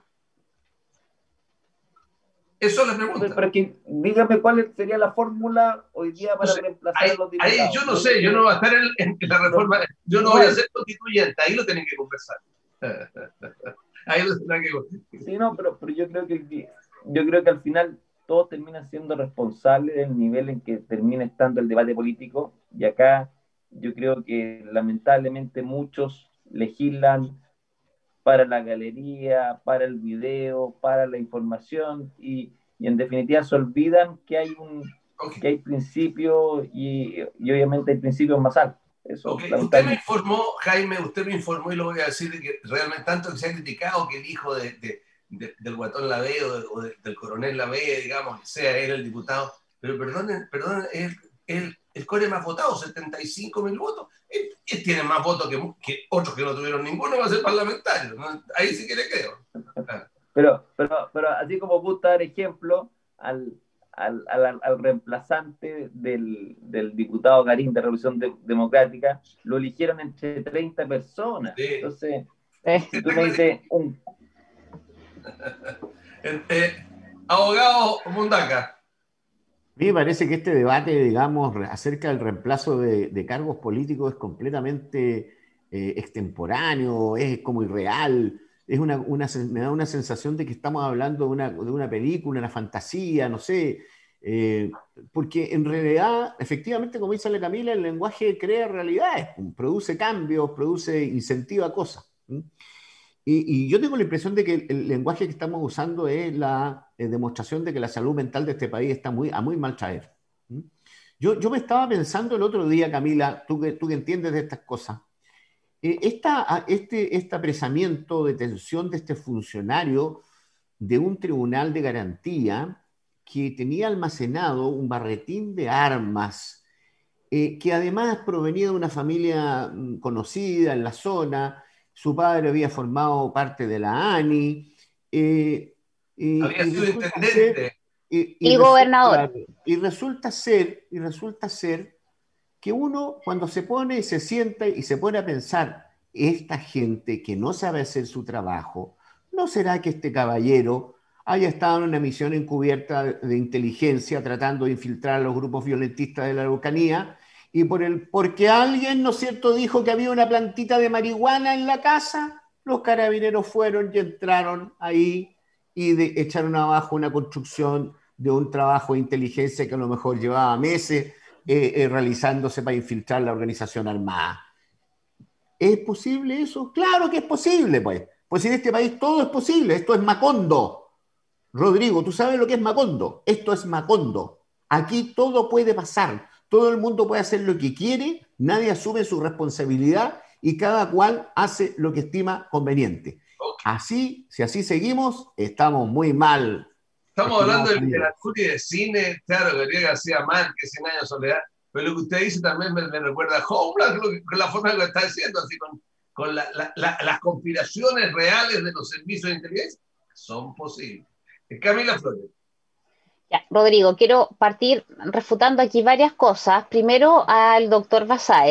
Eso es la pregunta. Pero, pero que, dígame cuál sería la fórmula hoy día para no sé, reemplazar ahí, a los diputados. Ahí yo no sé, yo no voy a estar en, en, en la reforma, yo no, no voy a ser constituyente, ahí lo tienen que conversar. Ahí lo tienen que conversar. Sí, no, pero, pero yo creo que yo creo que al final todos terminan siendo responsables del nivel en que termina estando el debate político, y acá yo creo que lamentablemente muchos legislan para la galería, para el video, para la información, y, y en definitiva se olvidan que hay un okay. que hay principios, y, y obviamente hay principios más altos. Eso, okay. Usted me informó, Jaime, usted me informó, y lo voy a decir, que realmente tanto que se ha criticado que el hijo de, de, de, del guatón Lavé o, de, o de, del coronel Lavé, digamos, sea él el diputado, pero perdonen, perdonen, él, él, el core más votado, setenta y cinco mil votos, él, él tiene más votos que, que otros que no tuvieron ninguno, va a ser parlamentario, ¿no? Ahí sí que le creo. Ah. Pero, pero, pero así como gusta dar ejemplo al, al, al, al reemplazante del, del diputado Garín de Revolución de, Democrática, lo eligieron entre treinta personas. Sí. Entonces, eh. si tú me dices un... eh, abogado Mundaca. A mí me parece que este debate, digamos, acerca del reemplazo de, de cargos políticos es completamente eh, extemporáneo, es como irreal, es una, una, me da una sensación de que estamos hablando de una, de una película, una fantasía, no sé, eh, porque en realidad, efectivamente, como dice la Camila, el lenguaje crea realidades, produce cambios, produce, incentiva cosas. ¿sí? Y, y yo tengo la impresión de que el, el lenguaje que estamos usando es la eh, demostración de que la salud mental de este país está muy, a muy mal traer. ¿Mm? Yo, yo me estaba pensando el otro día, Camila, tú que, tú que entiendes de estas cosas, eh, esta, este, este apresamiento, detención de este funcionario de un tribunal de garantía que tenía almacenado un barretín de armas, eh, que además provenía de una familia conocida en la zona. Su padre había formado parte de la A N I. Eh, eh, había y sido intendente. Ser, y, y, y gobernador. Resulta, y, resulta ser, y resulta ser que uno, cuando se pone y se sienta y se pone a pensar, esta gente que no sabe hacer su trabajo, ¿no será que este caballero haya estado en una misión encubierta de inteligencia tratando de infiltrar a los grupos violentistas de la Araucanía? Y por el, porque alguien, ¿no es cierto?, dijo que había una plantita de marihuana en la casa, los carabineros fueron y entraron ahí y de, echaron abajo una construcción de un trabajo de inteligencia que a lo mejor llevaba meses eh, eh, realizándose para infiltrar la organización armada. ¿Es posible eso? Claro que es posible, pues. Pues en este país todo es posible. Esto es Macondo. Rodrigo, ¿tú sabes lo que es Macondo? Esto es Macondo. Aquí todo puede pasar. Todo el mundo puede hacer lo que quiere, nadie asume su responsabilidad y cada cual hace lo que estima conveniente. Okay. Así, si así seguimos, estamos muy mal. Estamos hablando de literatura y de cine, claro, Gabriel García Márquez, Cien años de soledad, pero lo que usted dice también me, me recuerda a Homeland, con la forma en que lo está diciendo, así con, con la, la, la, las conspiraciones reales de los servicios de inteligencia, son posibles. Camila Flores. Ya, Rodrigo, quiero partir refutando aquí varias cosas. Primero al doctor Basae,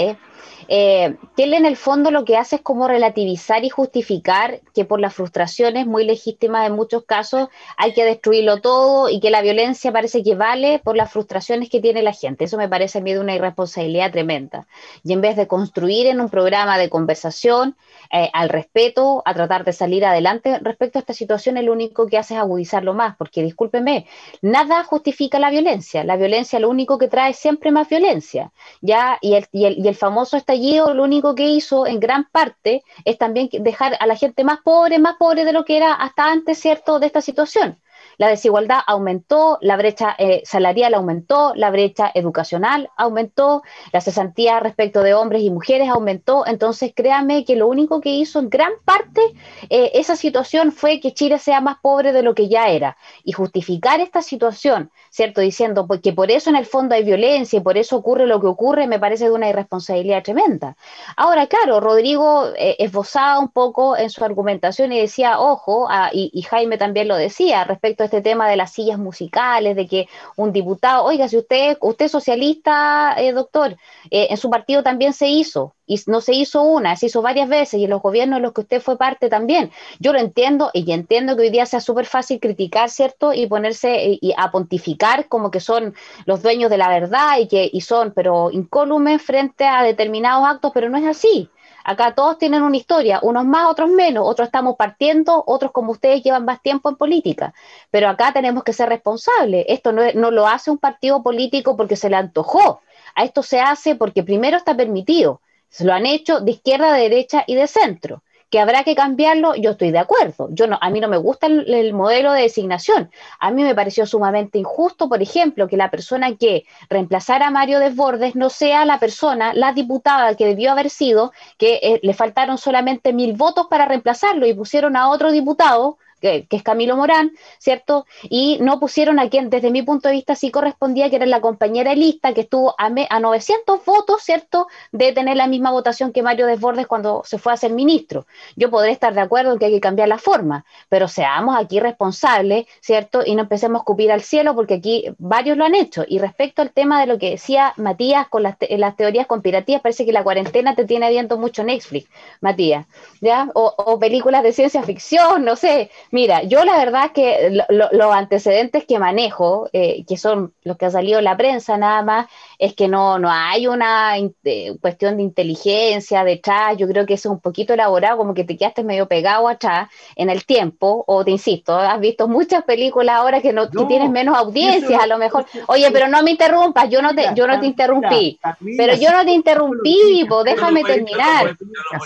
eh, que él en el fondo lo que hace es como relativizar y justificar que por las frustraciones muy legítimas en muchos casos hay que destruirlo todo y que la violencia parece que vale por las frustraciones que tiene la gente. Eso me parece a mí de una irresponsabilidad tremenda. Y en vez de construir en un programa de conversación eh, al respeto, a tratar de salir adelante respecto a esta situación, el único que hace es agudizarlo más, porque discúlpeme, nada justifica la violencia. La violencia lo único que trae es siempre más violencia, ¿ya? Y el, y, el, y el famoso estallido lo único que hizo en gran parte es también dejar a la gente más pobre, más pobre de lo que era hasta antes, ¿cierto?, de esta situación. La desigualdad aumentó, la brecha eh, salarial aumentó, la brecha educacional aumentó, la cesantía respecto de hombres y mujeres aumentó. Entonces, créame que lo único que hizo en gran parte eh, esa situación fue que Chile sea más pobre de lo que ya era. Y justificar esta situación, ¿cierto?, diciendo que por eso en el fondo hay violencia y por eso ocurre lo que ocurre, me parece de una irresponsabilidad tremenda. Ahora, claro, Rodrigo eh, esbozaba un poco en su argumentación y decía, ojo, ah, y, y Jaime también lo decía, respecto a este tema de las sillas musicales, de que un diputado, oiga, si usted, usted es socialista, eh, doctor, eh, en su partido también se hizo, y no se hizo una, se hizo varias veces, y en los gobiernos en los que usted fue parte también. Yo lo entiendo, y entiendo que hoy día sea súper fácil criticar, ¿cierto?, y ponerse y, y a pontificar como que son los dueños de la verdad, y que y son, pero incólumes frente a determinados actos, pero no es así. Acá todos tienen una historia, unos más, otros menos, otros estamos partiendo, otros como ustedes llevan más tiempo en política, pero acá tenemos que ser responsables. Esto no, no lo hace un partido político porque se le antojó, a esto se hace porque primero está permitido, se lo han hecho de izquierda, de derecha y de centro. Que habrá que cambiarlo, yo estoy de acuerdo. Yo no, a mí no me gusta el, el modelo de designación. A mí me pareció sumamente injusto, por ejemplo, que la persona que reemplazara a Mario Desbordes no sea la persona, la diputada que debió haber sido, que eh, le faltaron solamente mil votos para reemplazarlo y pusieron a otro diputado, que, que es Camilo Morán, ¿cierto? Y no pusieron a quien, desde mi punto de vista, sí correspondía, que era la compañera de lista, que estuvo a, me, a novecientos votos, ¿cierto?, de tener la misma votación que Mario Desbordes cuando se fue a ser ministro. Yo podré estar de acuerdo en que hay que cambiar la forma, pero seamos aquí responsables, ¿cierto? Y no empecemos a escupir al cielo, porque aquí varios lo han hecho. Y respecto al tema de lo que decía Matías con las, te las teorías conspirativas, parece que la cuarentena te tiene viendo mucho Netflix, Matías, ¿ya? O, o películas de ciencia ficción, no sé. Mira, yo la verdad que lo, lo, los antecedentes que manejo, eh, que son los que ha salido en la prensa nada más, es que no, no hay una eh, cuestión de inteligencia detrás. Yo creo que eso es un poquito elaborado, como que te quedaste medio pegado atrás en el tiempo, o te insisto, has visto muchas películas ahora que, no, no que tienes menos audiencias a lo mejor. Oye, pero no me interrumpas, yo no te, yo no te interrumpí, pero yo no te interrumpí, po, déjame terminar.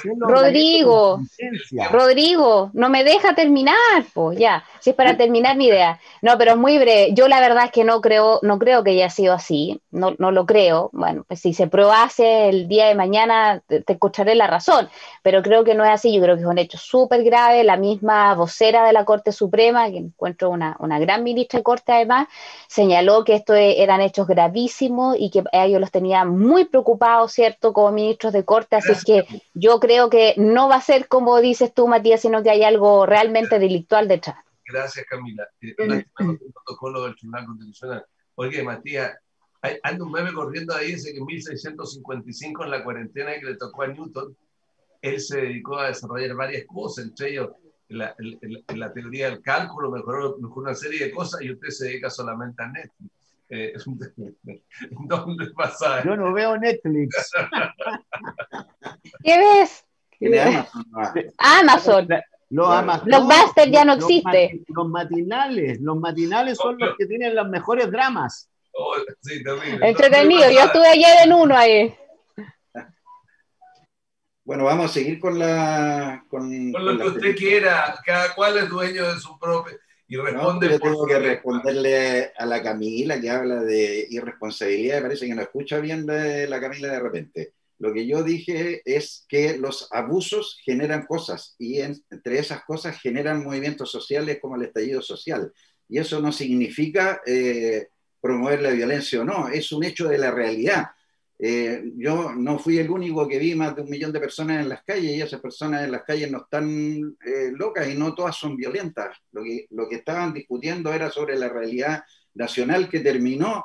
Rodrigo, Rodrigo, no me deja terminar, pues ya, si es para terminar mi idea. No, pero es muy breve. Yo la verdad es que no creo, no creo que haya sido así, no, no lo creo. Bueno, pues si se probase el día de mañana te, te escucharé la razón, pero creo que no es así. Yo creo que es un hecho súper grave. La misma vocera de la Corte Suprema, que encuentro una, una gran ministra de Corte además, señaló que esto eran hechos gravísimos y que a ellos los tenía muy preocupados, ¿cierto?, como ministros de Corte. Así es que yo creo que no va a ser como dices tú, Matías, sino que hay algo realmente delictual detrás. Gracias, Camila. Eh, un protocolo del Tribunal Constitucional. Oye, Matías, hay, anda un meme corriendo ahí, dice que en mil seiscientos cincuenta y cinco, en la cuarentena que le tocó a Newton, él se dedicó a desarrollar varias cosas, entre ellos la, la, la teoría del cálculo, mejoró, mejoró una serie de cosas, y usted se dedica solamente a Netflix. Eh, ¿Dónde pasa? Yo no veo Netflix. ¿Qué ves? Amazon. Amazon. Los Amazon, Blockbuster ya no los, existe. Los matinales, los matinales son los que tienen los mejores dramas. Oh, sí, entretenido, yo estuve ayer en uno ahí. Bueno, vamos a seguir con la... Con, con lo con que la usted película. quiera, cada cual es dueño de su propio... Y responde no, yo por tengo su que letra. responderle a la Camila, que habla de irresponsabilidad. Me parece que no escucha bien de la Camila de repente. Lo que yo dije es que los abusos generan cosas, y en, entre esas cosas generan movimientos sociales como el estallido social. Y eso no significa eh, promover la violencia o no, es un hecho de la realidad. Eh, yo no fui el único que vi más de un millón de personas en las calles, y esas personas en las calles no están eh, locas, y no todas son violentas. Lo que, lo que estaban discutiendo era sobre la realidad nacional, que terminó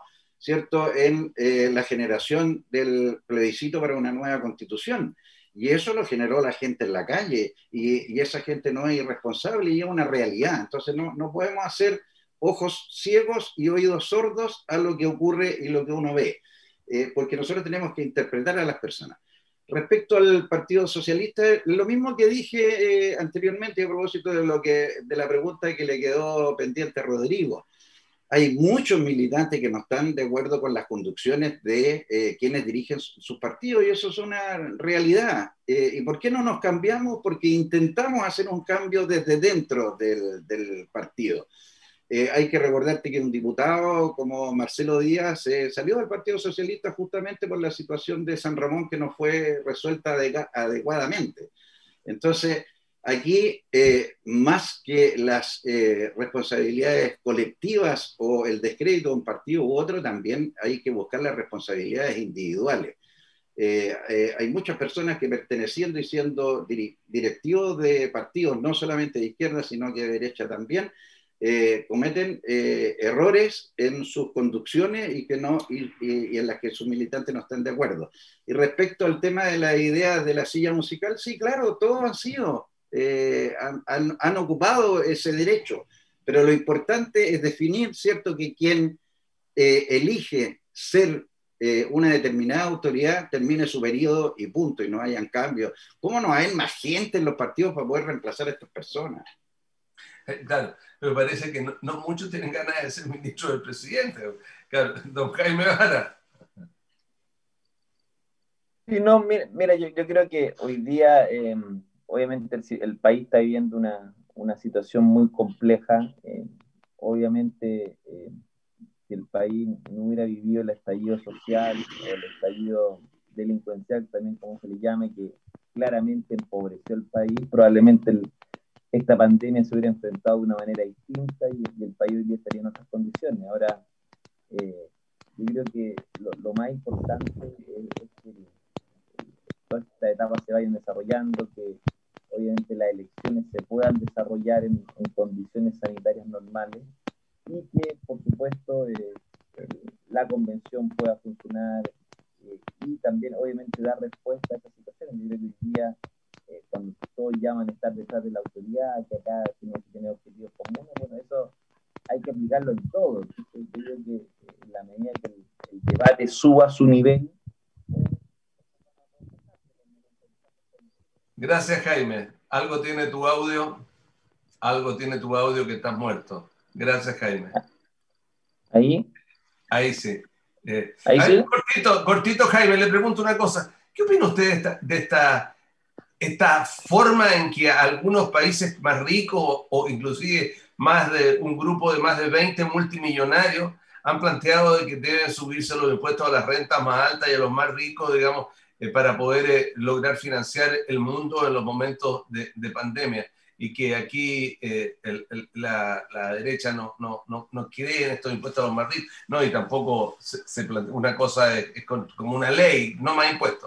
¿cierto?, en eh, la generación del plebiscito para una nueva constitución. Y eso lo generó la gente en la calle, y, y esa gente no es irresponsable y es una realidad. Entonces no, no podemos hacer ojos ciegos y oídos sordos a lo que ocurre y lo que uno ve, eh, porque nosotros tenemos que interpretar a las personas. Respecto al Partido Socialista, lo mismo que dije eh, anteriormente a propósito de, lo que, de la pregunta que le quedó pendiente a Rodrigo. Hay muchos militantes que no están de acuerdo con las conducciones de eh, quienes dirigen sus partidos, y eso es una realidad. Eh, ¿Y por qué no nos cambiamos? Porque intentamos hacer un cambio desde dentro del, del partido. Eh, hay que recordarte que un diputado como Marcelo Díaz eh, salió del Partido Socialista justamente por la situación de San Ramón, que no fue resuelta adecuadamente. Entonces, aquí, eh, más que las eh, responsabilidades colectivas o el descrédito de un partido u otro, también hay que buscar las responsabilidades individuales. Eh, eh, hay muchas personas que perteneciendo y siendo dir directivos de partidos, no solamente de izquierda, sino que de derecha también, eh, cometen eh, errores en sus conducciones y, que no, y, y, y en las que sus militantes no están de acuerdo. Y respecto al tema de la idea de la silla musical, sí, claro, todos han sido... Eh, han, han, han ocupado ese derecho, pero lo importante es definir, ¿cierto?, que quien eh, elige ser eh, una determinada autoridad termine su periodo y punto, y no hayan cambios. ¿Cómo no hay más gente en los partidos para poder reemplazar a estas personas? Claro, pero parece que no, no muchos tienen ganas de ser ministro del presidente. Claro, don Jaime Vara. Sí, no, mira, mira yo, yo creo que hoy día... Eh, Obviamente el, el país está viviendo una, una situación muy compleja. Eh, obviamente, eh, si el país no hubiera vivido el estallido social o el estallido delincuencial, también como se le llame, que claramente empobreció el país, probablemente el, esta pandemia se hubiera enfrentado de una manera distinta y, y el país hoy día estaría en otras condiciones. Ahora, eh, yo creo que lo, lo más importante es, es que todas estas etapas se vayan desarrollando, que obviamente las elecciones se puedan desarrollar en, en condiciones sanitarias normales y que, por supuesto, eh, eh, la convención pueda funcionar eh, y también, obviamente, dar respuesta a estas situaciones. Yo creo que hoy día, eh, cuando todos llaman a estar detrás de la autoridad, que acá tenemos que tener objetivos comunes, bueno, eso hay que aplicarlo en todo. Yo creo que eh, en la medida que el, el debate suba a su nivel. Gracias, Jaime. Algo tiene tu audio, algo tiene tu audio que estás muerto. Gracias, Jaime. ¿Ahí? Ahí sí. Eh, ¿Ahí sí? Ver, cortito, cortito, Jaime, le pregunto una cosa. ¿Qué opina usted de esta, de esta, esta forma en que algunos países más ricos o inclusive más de un grupo de más de veinte multimillonarios han planteado de que deben subirse los impuestos a las rentas más altas y a los más ricos, digamos, eh, para poder eh, lograr financiar el mundo en los momentos de, de pandemia? Y que aquí eh, el, el, la, la derecha no, no, no, no cree en estos impuestos a los más ricos, no, y tampoco se, se plantea, una cosa es, es con, como una ley, no más impuestos.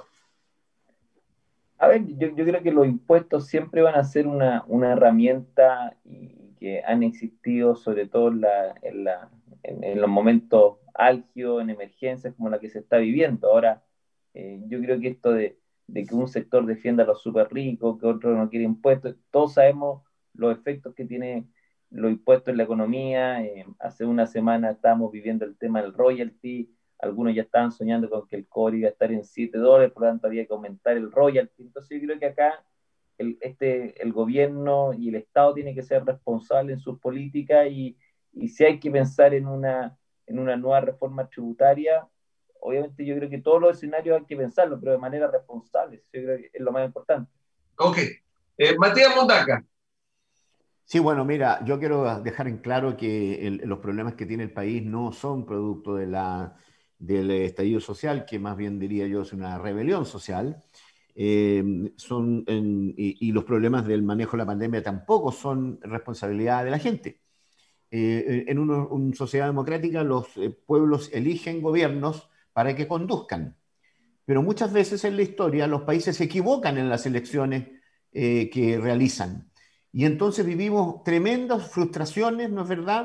A ver, yo, yo creo que los impuestos siempre van a ser una, una herramienta y que han existido sobre todo en, la, en, la, en, en los momentos álgidos, en emergencias como la que se está viviendo. Ahora, eh, yo creo que esto de, de que un sector defienda a los súper ricos, que otro no quiere impuestos, todos sabemos los efectos que tiene los impuestos en la economía. Eh, hace una semana estábamos viviendo el tema del royalty. Algunos ya estaban soñando con que el cobre iba a estar en siete dólares, por lo tanto había que aumentar el royalty. Entonces yo creo que acá el, este, el gobierno y el Estado tienen que ser responsables en sus políticas y, y si hay que pensar en una, en una nueva reforma tributaria, obviamente yo creo que todos los escenarios hay que pensarlo, pero de manera responsable. Yo creo que es lo más importante. Ok. Eh, Matías Mondaca. Sí, bueno, mira, yo quiero dejar en claro que el, los problemas que tiene el país no son producto de la... del estallido social, que más bien diría yo es una rebelión social, eh, son, en, y, y los problemas del manejo de la pandemia tampoco son responsabilidad de la gente. Eh, en una, una sociedad democrática los eh, pueblos eligen gobiernos para que conduzcan, pero muchas veces en la historia los países se equivocan en las elecciones eh, que realizan, y entonces vivimos tremendas frustraciones, ¿no es verdad?,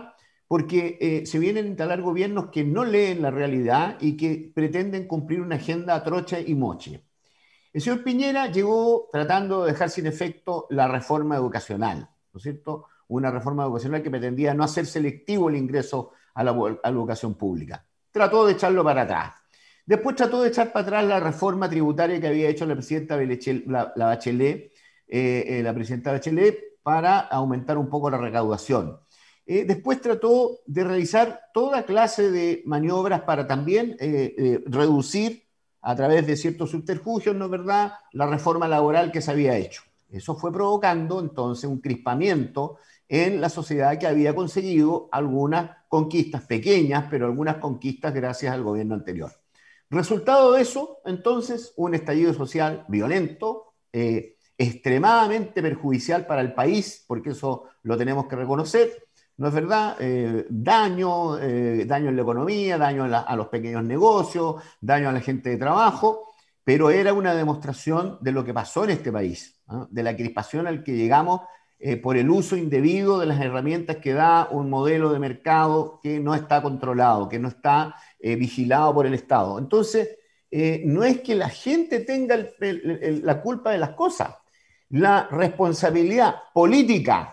porque eh, se vienen a instalar gobiernos que no leen la realidad y que pretenden cumplir una agenda trocha y moche. El señor Piñera llegó tratando de dejar sin efecto la reforma educacional, ¿no es cierto? Una reforma educacional que pretendía no hacer selectivo el ingreso a la, a la educación pública. Trató de echarlo para atrás. Después trató de echar para atrás la reforma tributaria que había hecho la presidenta la, la Bachelet, eh, eh, la presidenta Bachelet, para aumentar un poco la recaudación. Eh, después trató de realizar toda clase de maniobras para también eh, eh, reducir a través de ciertos subterfugios, ¿no es verdad?, la reforma laboral que se había hecho. Eso fue provocando entonces un crispamiento en la sociedad que había conseguido algunas conquistas pequeñas, pero algunas conquistas gracias al gobierno anterior. Resultado de eso, entonces, un estallido social violento, eh, extremadamente perjudicial para el país, porque eso lo tenemos que reconocer, ¿no es verdad? Eh, daño, eh, daño en la economía, daño a, la, a los pequeños negocios, daño a la gente de trabajo, pero era una demostración de lo que pasó en este país, ¿no? De la crispación al que llegamos eh, por el uso indebido de las herramientas que da un modelo de mercado que no está controlado, que no está eh, vigilado por el Estado. Entonces, eh, no es que la gente tenga el, el, el, la culpa de las cosas, la responsabilidad política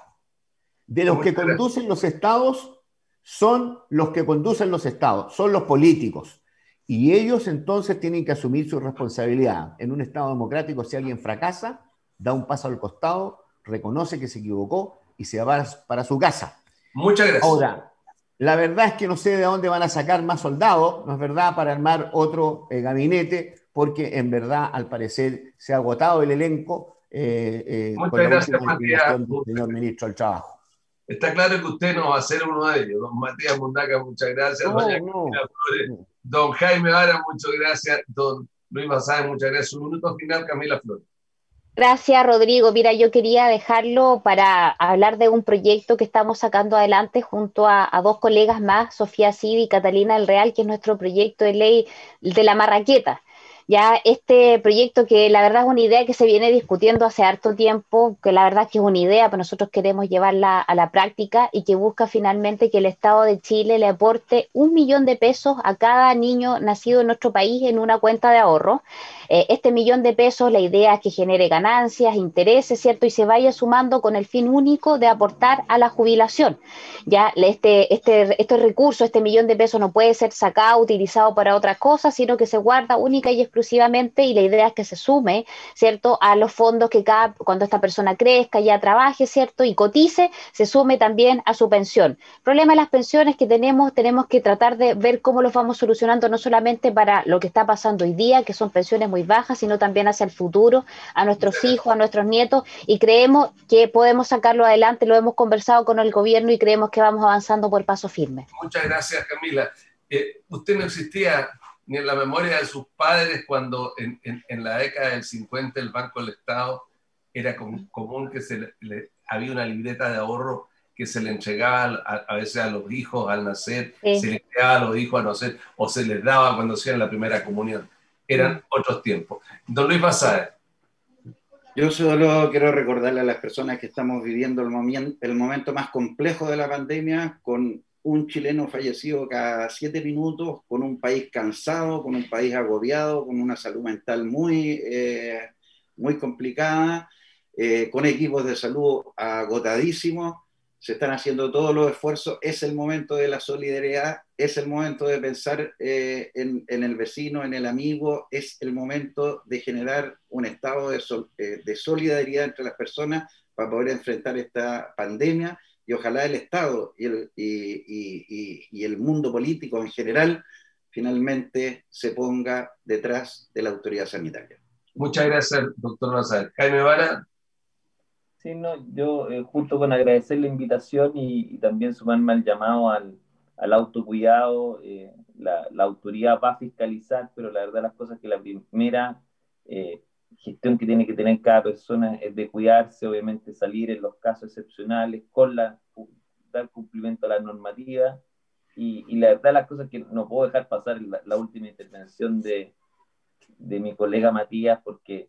de los que conducen los estados son los que conducen los estados, son los políticos. Y ellos entonces tienen que asumir su responsabilidad. En un estado democrático, si alguien fracasa, da un paso al costado, reconoce que se equivocó y se va para su casa. Muchas gracias. Ahora, la verdad es que no sé de dónde van a sacar más soldados, ¿no es verdad?, para armar otro eh, gabinete, porque en verdad, al parecer, se ha agotado el elenco eh, eh, con la gracias, última designación del señor ministro del Trabajo. Está claro que usted no va a ser uno de ellos. Don Matías Mundaca, muchas gracias. No, Doña no, Flores, no. Don Jaime Vara, muchas gracias. Don Luis Basáez, muchas gracias. Un minuto final, Camila Flores. Gracias, Rodrigo. Mira, yo quería dejarlo para hablar de un proyecto que estamos sacando adelante junto a, a dos colegas más, Sofía Cid y Catalina del Real, que es nuestro proyecto de ley de la marraqueta. Ya este proyecto, que la verdad es una idea que se viene discutiendo hace harto tiempo, que la verdad es que es una idea, pero nosotros queremos llevarla a la práctica, y que busca finalmente que el Estado de Chile le aporte un millón de pesos a cada niño nacido en nuestro país en una cuenta de ahorro. Eh, este millón de pesos, la idea es que genere ganancias, intereses, ¿cierto? Y se vaya sumando con el fin único de aportar a la jubilación. Ya este, este, este recurso, este millón de pesos no puede ser sacado, utilizado para otra cosa, sino que se guarda única y exclusivamente, y la idea es que se sume, ¿cierto?, a los fondos que cada, cuando esta persona crezca, ya trabaje, ¿cierto?, y cotice, se sume también a su pensión. El problema de las pensiones que tenemos, tenemos que tratar de ver cómo los vamos solucionando, no solamente para lo que está pasando hoy día, que son pensiones muy bajas, sino también hacia el futuro, a nuestros hijos, a nuestros nietos, y creemos que podemos sacarlo adelante. Lo hemos conversado con el gobierno y creemos que vamos avanzando por paso firme. Muchas gracias, Camila. Eh, usted no existía ni en la memoria de sus padres cuando en, en, en la década del cincuenta el Banco del Estado era com, común que se le, le, había una libreta de ahorro que se le entregaba a, a veces a los hijos al nacer, sí. Se les entregaba a los hijos al nacer, o se les daba cuando hacían la primera comunión. Eran sí. Otros tiempos. Don Luis Basáez. Yo solo quiero recordarle a las personas que estamos viviendo el, momento, el momento más complejo de la pandemia, con un chileno fallecido cada siete minutos, con un país cansado, con un país agobiado, con una salud mental muy, eh, muy complicada, eh, con equipos de salud agotadísimos. Se están haciendo todos los esfuerzos. Es el momento de la solidaridad, es el momento de pensar eh, en, en el vecino, en el amigo, es el momento de generar un estado de, sol, eh, de solidaridad entre las personas para poder enfrentar esta pandemia. Y ojalá el Estado y el, y, y, y, y el mundo político en general finalmente se ponga detrás de la autoridad sanitaria. Muchas gracias, doctor Basáez. Jaime Vara. Sí, no, yo eh, junto con agradecer la invitación y, y también sumarme al llamado al, al autocuidado, eh, la, la autoridad va a fiscalizar, pero la verdad las cosas que la primera eh, gestión que tiene que tener cada persona es de cuidarse, obviamente salir en los casos excepcionales, con la, dar cumplimiento a la normativa, y, y la verdad las cosas que no puedo dejar pasar la, la última intervención de, de mi colega Matías, porque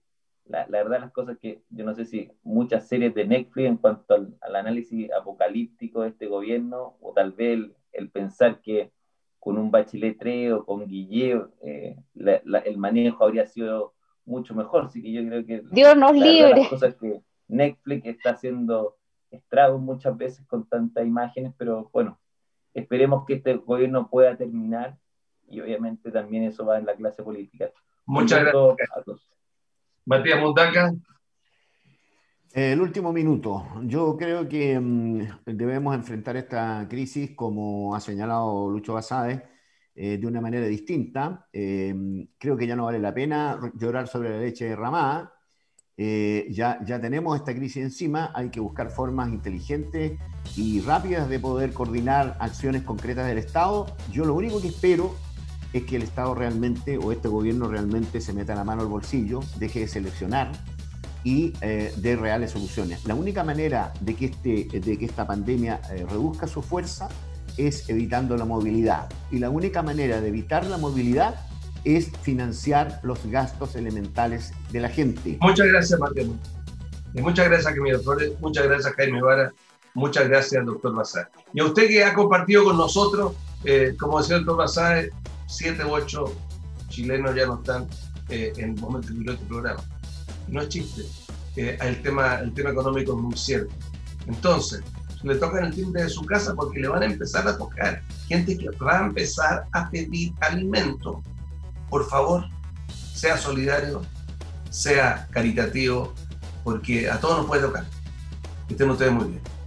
la, la verdad las cosas que yo no sé si muchas series de Netflix en cuanto al, al análisis apocalíptico de este gobierno, o tal vez el, el pensar que con un Bachelet tres o con Guillet eh, la, la, el manejo habría sido mucho mejor. Así que yo creo que Dios nos la libre. verdad, las cosas que Netflix está haciendo estragos muchas veces con tantas imágenes, pero bueno, esperemos que este gobierno pueda terminar, y obviamente también eso va en la clase política. Muchas gracias a todos. Matías Mundaca. El último minuto. Yo creo que mmm, debemos enfrentar esta crisis, como ha señalado Lucho Basáez, eh, de una manera distinta. Eh, creo que ya no vale la pena llorar sobre la leche derramada. Eh, ya, ya tenemos esta crisis encima, hay que buscar formas inteligentes y rápidas de poder coordinar acciones concretas del Estado. Yo lo único que espero es que el Estado realmente, o este gobierno realmente, se meta la mano al bolsillo, deje de seleccionar y eh, dé reales soluciones. La única manera de que, este, de que esta pandemia eh, reduzca su fuerza es evitando la movilidad. Y la única manera de evitar la movilidad es financiar los gastos elementales de la gente. Muchas gracias, Mateo. Y muchas gracias, Camilo Flores. Muchas gracias, Jaime Vara. Muchas gracias, doctor Basáez. Y a usted que ha compartido con nosotros, eh, como decía el doctor Basáez, siete u ocho chilenos ya no están eh, en el momento de este programa. No es chiste. Eh, el, tema, el tema económico es muy cierto. Entonces, le tocan el timbre de su casa porque le van a empezar a tocar gente que va a empezar a pedir alimento. Por favor, sea solidario, sea caritativo, porque a todos nos puede tocar. Que estén ustedes muy bien.